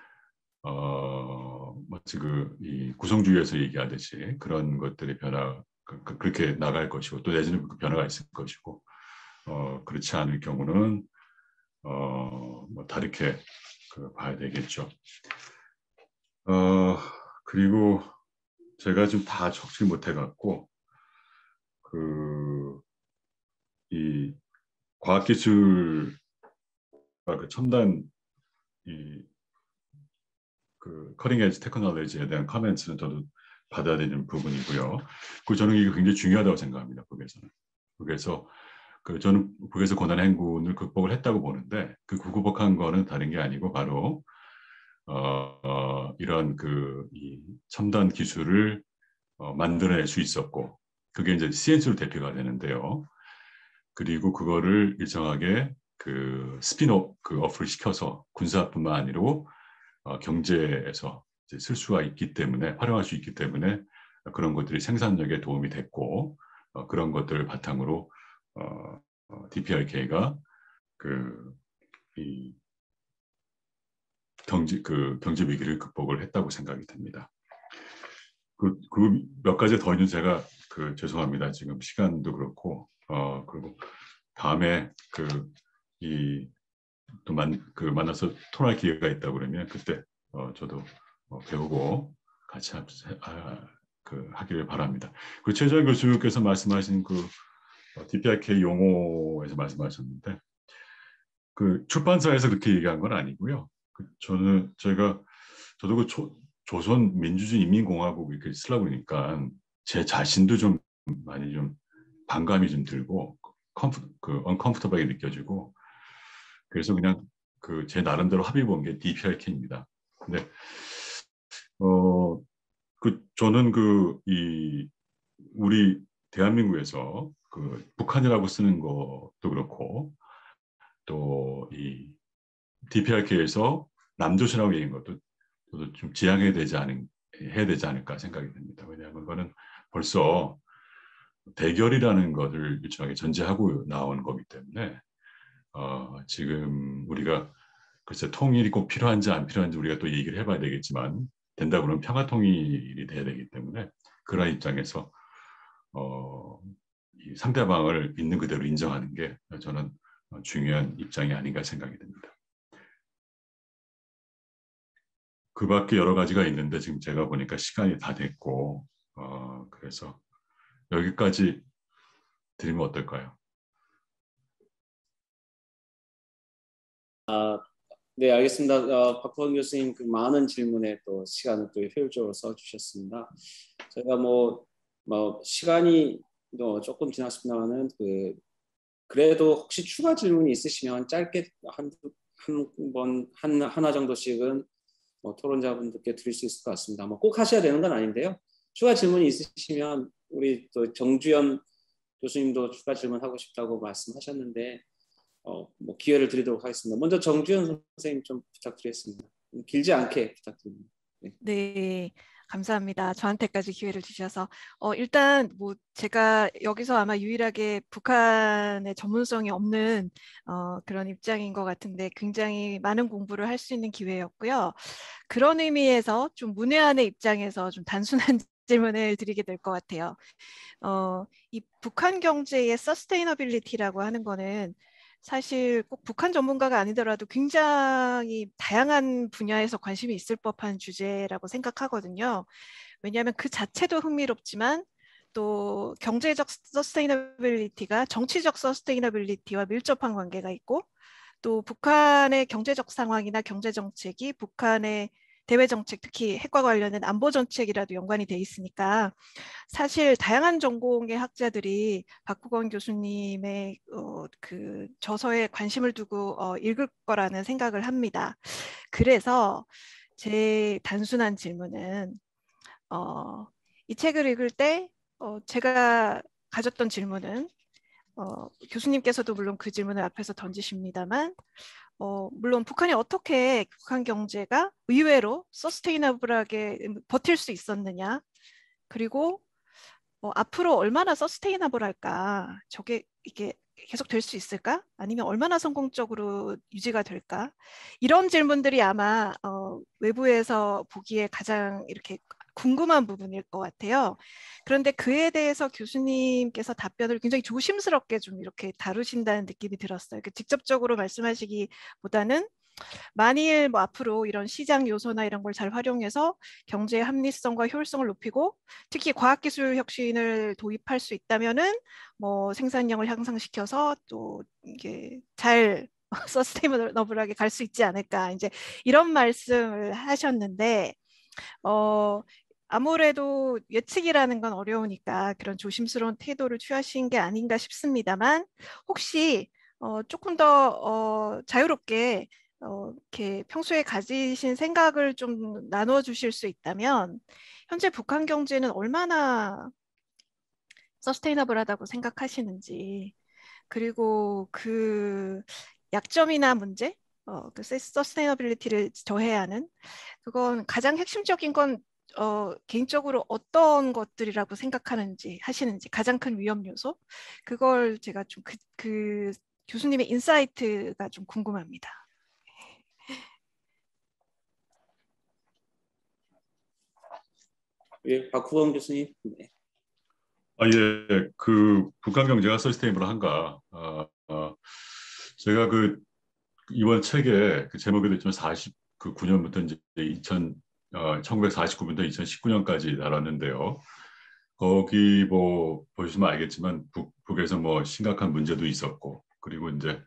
마치 이 구성주의에서 얘기하듯이 그런 것들의 변화 그렇게 나갈 것이고 또 내지는 그 변화가 있을 것이고 그렇지 않을 경우는 뭐 다르게 봐야 되겠죠. 그리고 제가 좀 다 적지 못해갖고 이 과학기술과 그 첨단 그 커링 에지 테크놀로지에 대한 커멘트는 저도 받아야 되는 부분이고요. 저는 이게 굉장히 중요하다고 생각합니다. 북에서는. 북에서 저는 북에서 고난 행군을 극복을 했다고 보는데 그 극복한 거는 다른 게 아니고 바로 이런 이 첨단 기술을 만들어낼 수 있었고 그게 이제 CNC로 대표가 되는데요. 그리고 그거를 일정하게 스핀오프를 시켜서 군사뿐만 아니라 경제에서 쓸 수가 있기 때문에 활용할 수 있기 때문에 그런 것들이 생산력에 도움이 됐고 그런 것들을 바탕으로 DPRK가 이 경제 위기를 극복을 했다고 생각이 듭니다. 몇 가지 더 있는 제가 죄송합니다. 지금 시간도 그렇고 그리고 다음에 또 만나서 토론할 기회가 있다 그러면 그때 저도 배우고 같이 하기를 바랍니다. 최재현 교수께서 말씀하신 DPRK 용어에서 말씀하셨는데 출판사에서 그렇게 얘기한 건 아니고요. 저도 조선 민주주의 인민공화국 이렇게 쓰려고 그러니까 제 자신도 좀 많이 좀 반감이 좀 들고 uncomfortable하게 느껴지고 그래서 그냥 제 나름대로 합의 본 게 DPRK입니다. 근데 저는 우리 대한민국에서 북한이라고 쓰는 것도 그렇고 또 이 DPRK에서 남조선이라고 얘기한 것도 저도 좀 지양해야 되지 않을까 생각이 듭니다. 왜냐하면 그거는 벌써 대결이라는 것을 일정하게 전제하고 나온 거기 때문에 지금 우리가 글쎄 통일이 꼭 필요한지 안 필요한지 우리가 또 얘기를 해봐야 되겠지만 된다 그러면 평화 통일이 돼야 되기 때문에 그런 입장에서 이 상대방을 있는 그대로 인정하는 게 저는 중요한 입장이 아닌가 생각이 듭니다. 그 밖에 여러 가지가 있는데 지금 제가 보니까 시간이 다 됐고 그래서 여기까지 드리면 어떨까요? 네, 알겠습니다. 박보건 교수님 많은 질문에 또 시간을 또 효율적으로 써주셨습니다. 제가 시간이 조금 지났습니다만은 그래도 혹시 추가 질문이 있으시면 짧게 하나 정도씩은 토론자분들께 드릴 수 있을 것 같습니다. 꼭 하셔야 되는 건 아닌데요. 추가 질문이 있으시면 우리 또 정주현 교수님도 추가 질문하고 싶다고 말씀하셨는데 기회를 드리도록 하겠습니다. 먼저 정주현 선생님 좀 부탁드리겠습니다. 길지 않게 부탁드립니다. 네, 감사합니다. 저한테까지 기회를 주셔서 일단 제가 여기서 아마 유일하게 북한의 전문성이 없는 그런 입장인 것 같은데 굉장히 많은 공부를 할 수 있는 기회였고요. 그런 의미에서 좀 문외한의 입장에서 좀 단순한 질문을 드리게 될 것 같아요. 이 북한 경제의 서스테이너빌리티라고 하는 거는 사실 꼭 북한 전문가가 아니더라도 굉장히 다양한 분야에서 관심이 있을 법한 주제라고 생각하거든요. 왜냐하면 그 자체도 흥미롭지만 또 경제적 서스테이너빌리티가 정치적 서스테이너빌리티와 밀접한 관계가 있고 또 북한의 경제적 상황이나 경제 정책이 북한의 대외 정책, 특히 핵과 관련된 안보 정책이라도 연관이 돼 있으니까 사실 다양한 전공의 학자들이 박보건 교수님의 그 저서에 관심을 두고 읽을 거라는 생각을 합니다. 그래서 제 단순한 질문은 이 책을 읽을 때 제가 가졌던 질문은 교수님께서도 물론 그 질문을 앞에서 던지십니다만 물론 북한이 어떻게 북한 경제가 의외로 서스테이너블하게 버틸 수 있었느냐 그리고 앞으로 얼마나 서스테이너블할까 이게 계속 될 수 있을까? 아니면 얼마나 성공적으로 유지가 될까? 이런 질문들이 아마 외부에서 보기에 가장 이렇게 궁금한 부분일 것 같아요. 그런데 그에 대해서 교수님께서 답변을 굉장히 조심스럽게 좀 이렇게 다루신다는 느낌이 들었어요. 직접적으로 말씀하시기보다는 만일 뭐 앞으로 이런 시장 요소나 이런 걸 잘 활용해서 경제의 합리성과 효율성을 높이고 특히 과학기술 혁신을 도입할 수 있다면은 뭐 생산량을 향상시켜서 또 이게 잘 서스테이너블하게 갈 수 있지 않을까 이제 이런 말씀을 하셨는데 아무래도 예측이라는 건 어려우니까 그런 조심스러운 태도를 취하신 게 아닌가 싶습니다만 혹시 조금 더 자유롭게 이렇게 평소에 가지신 생각을 좀 나눠주실 수 있다면 현재 북한 경제는 얼마나 서스테이너블하다고 생각하시는지 그리고 그 약점이나 문제, 그 서스테이너빌리티를 저해야 하는 그건 가장 핵심적인 건 개인적으로 어떤 것들이라고 생각하는지 하시는지 가장 큰 위험 요소 그걸 제가 좀 그 교수님의 인사이트가 좀 궁금합니다. 예, 박후원 교수님. 네. 예, 그 북한 경제가 서스테이너블한가? 제가 그 이번 책에 그 제목에도 있지만 49년부터 이제 1949년부터 2019년까지 다뤘는데요. 거기 뭐 보시면 알겠지만 북에서 뭐 심각한 문제도 있었고 그리고 이제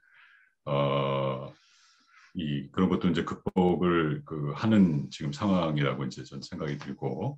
그런 것도 이제 극복을 하는 지금 상황이라고 이제 전 생각이 들고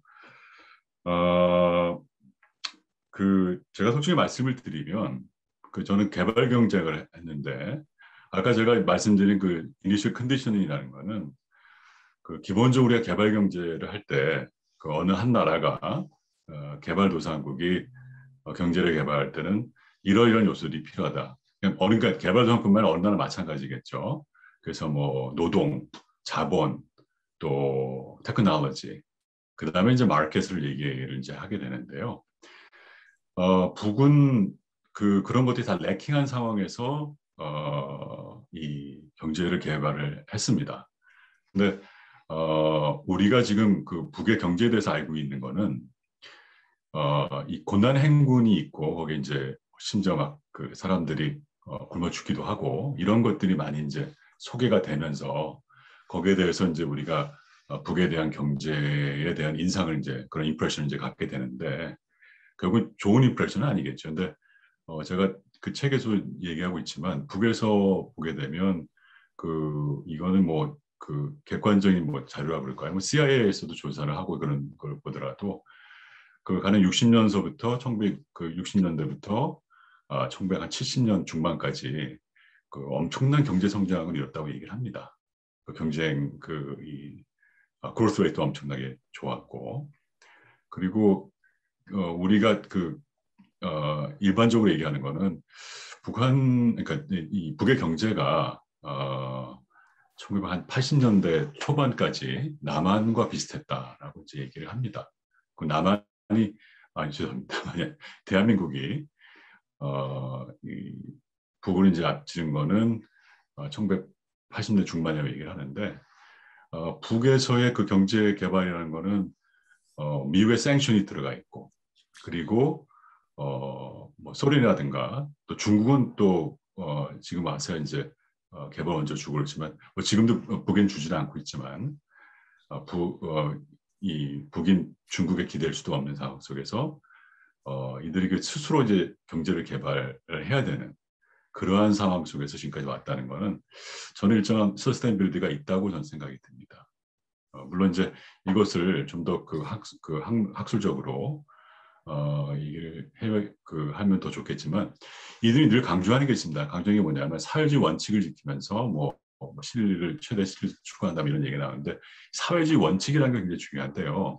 제가 솔직히 말씀을 드리면 저는 개발 경쟁을 했는데 아까 제가 말씀드린 그 이니셜 컨디셔닝이라는 거는 기본적으로 우리가 개발 경제를 할 때 어느 한 나라가 개발도상국이 경제를 개발할 때는 이러이러한 요소들이 필요하다. 그러니까 개발도상국만 어느 나라 마찬가지겠죠. 그래서 뭐 노동, 자본, 또 테크놀로지, 그 다음에 이제 마켓을 얘기를 이제 하게 되는데요. 북은 그런 것들이 다 래킹한 상황에서 이 경제를 개발을 했습니다. 근데 우리가 지금 북의 경제에 대해서 알고 있는 거는 이 고난 행군이 있고 거기에 이제 심지어 막 사람들이 굶어 죽기도 하고 이런 것들이 많이 이제 소개가 되면서 거기에 대해서 이제 우리가 북에 대한 경제에 대한 인상을 이제 그런 임프레션을 이제 갖게 되는데 결국 좋은 임프레션은 아니겠죠. 근데 제가 그 책에서 얘기하고 있지만 북에서 보게 되면 이거는 뭐 객관적인 뭐 자료라 그럴까요? 뭐 CIA에서도 조사를 하고 그런 걸 보더라도 가는 60년서부터 1960년대부터 1970년 중반까지 엄청난 경제 성장을 이뤘다고 얘기를 합니다. 경쟁 그로스 레이트도 엄청나게 좋았고 그리고 우리가 일반적으로 얘기하는 거는 그러니까 이 북의 경제가 1980년대 초반까지 남한과 비슷했다라고 이제 얘기를 합니다. 죄송합니다. 대한민국이 북을 이제 앞지른 거는 1980년대 중반이라고 얘기를 하는데 북에서의 그 경제 개발이라는 거는 미국의 생션이 들어가 있고 그리고 뭐 소련이라든가 또 중국은 또 지금 와서 이제 개발 먼저 주고 그렇지만 뭐 지금도 북엔 주지는 않고 있지만 북인 중국에 기댈 수도 없는 상황 속에서 이들이 스스로 이제 경제를 개발을 해야 되는 그러한 상황 속에서 지금까지 왔다는 것은 저는 일정한 서스테이너빌리티가 있다고 저는 생각이 듭니다. 물론 이제 이것을 좀 더 학술적으로 이게 하면 더 좋겠지만 이들이 늘 강조하는 게 있습니다. 강조하는 게 뭐냐면 사회주의 원칙을 지키면서 실리를 최대 실리를 추구한다 이런 얘기가 나오는데 사회주의 원칙이라는 게 굉장히 중요한데요.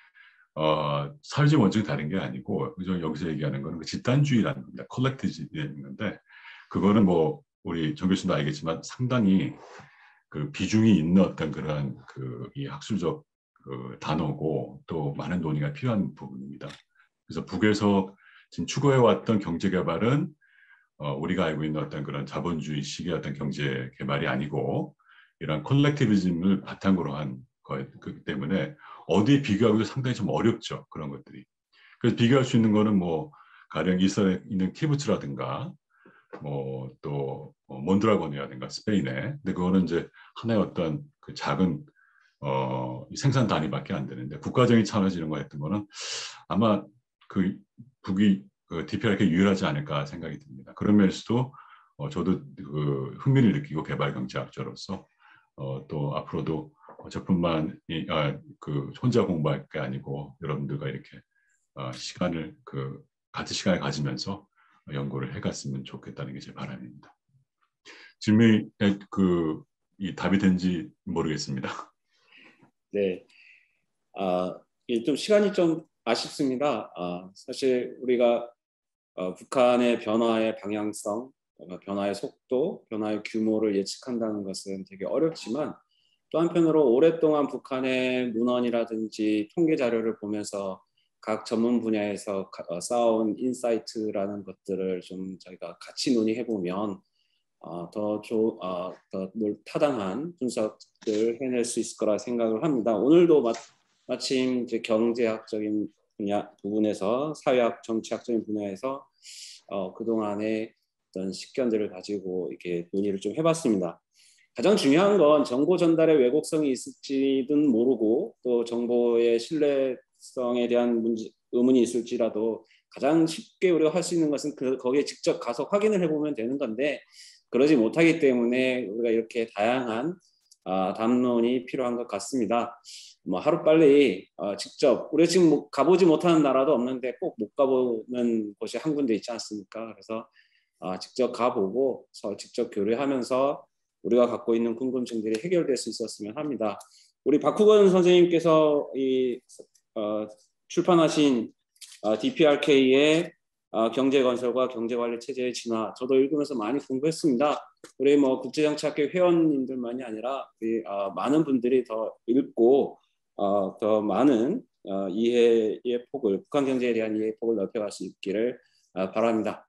사회주의 원칙은 다른 게 아니고 여기서 얘기하는 거는 집단주의라는 겁니다. 컬렉티브라는 건데 그거는 뭐 우리 정 교수도 알겠지만 상당히 비중이 있는 어떤 그러한 이 학술적 단어고 또 많은 논의가 필요한 부분입니다. 그래서 북에서 지금 추구해왔던 경제개발은 우리가 알고 있는 어떤 그런 자본주의식의 어떤 경제 개발이 아니고 이런 콜렉티비즘을 바탕으로 한 거기 때문에 어디 비교하기도 상당히 좀 어렵죠. 그런 것들이. 그래서 비교할 수 있는 거는 뭐 가령 이스라엘에 있는 키부츠라든가 뭐 또 몬드라곤이라든가 스페인에. 근데 그거는 이제 하나의 어떤 그 작은 생산 단위밖에 안 되는데 국가적인 차원에서 이런 거 했던 거는 아마 그 북이 그 DPRK 유일하지 않을까 생각이 듭니다. 그런 면에서도 저도 그 흥미를 느끼고 개발 경제학자로서 또 앞으로도 저뿐만 그 혼자 공부할 게 아니고 여러분들과 이렇게 시간을 같은 시간을 가지면서 연구를 해갔으면 좋겠다는 게 제 바람입니다. 질문에 이 답이 된지 모르겠습니다. 네, 좀 시간이 좀 아쉽습니다. 사실 우리가 북한의 변화의 방향성, 변화의 속도, 변화의 규모를 예측한다는 것은 되게 어렵지만 또 한편으로 오랫동안 북한의 문헌이라든지 통계 자료를 보면서 각 전문 분야에서 쌓아온 인사이트라는 것들을 좀 저희가 같이 논의해보면 더 타당한 분석을 해낼 수 있을 거라 생각을 합니다. 오늘도 마침 이제 경제학적인 부분에서 사회학, 정치학적인 분야에서 그동안의 어떤 식견들을 가지고 이렇게 논의를 좀 해봤습니다. 가장 중요한 건 정보 전달에 왜곡성이 있을지는 모르고 또 정보의 신뢰성에 대한 의문이 있을지라도 가장 쉽게 우리가 할 수 있는 것은 거기에 직접 가서 확인을 해보면 되는 건데 그러지 못하기 때문에 우리가 이렇게 다양한 담론이 필요한 것 같습니다. 뭐 하루빨리 직접 우리가 지금 가보지 못하는 나라도 없는데 꼭 못 가보는 곳이 한 군데 있지 않습니까? 그래서 직접 가보고 직접 교류하면서 우리가 갖고 있는 궁금증들이 해결될 수 있었으면 합니다. 우리 박후건 선생님께서 출판하신 DPRK의 경제건설과 경제관리 체제의 진화, 저도 읽으면서 많이 공부했습니다. 우리 뭐 국제정치학회 회원님들만이 아니라 우리 많은 분들이 더 읽고 더 많은 이해의 폭을, 북한 경제에 대한 이해의 폭을 넓혀갈 수 있기를 바랍니다.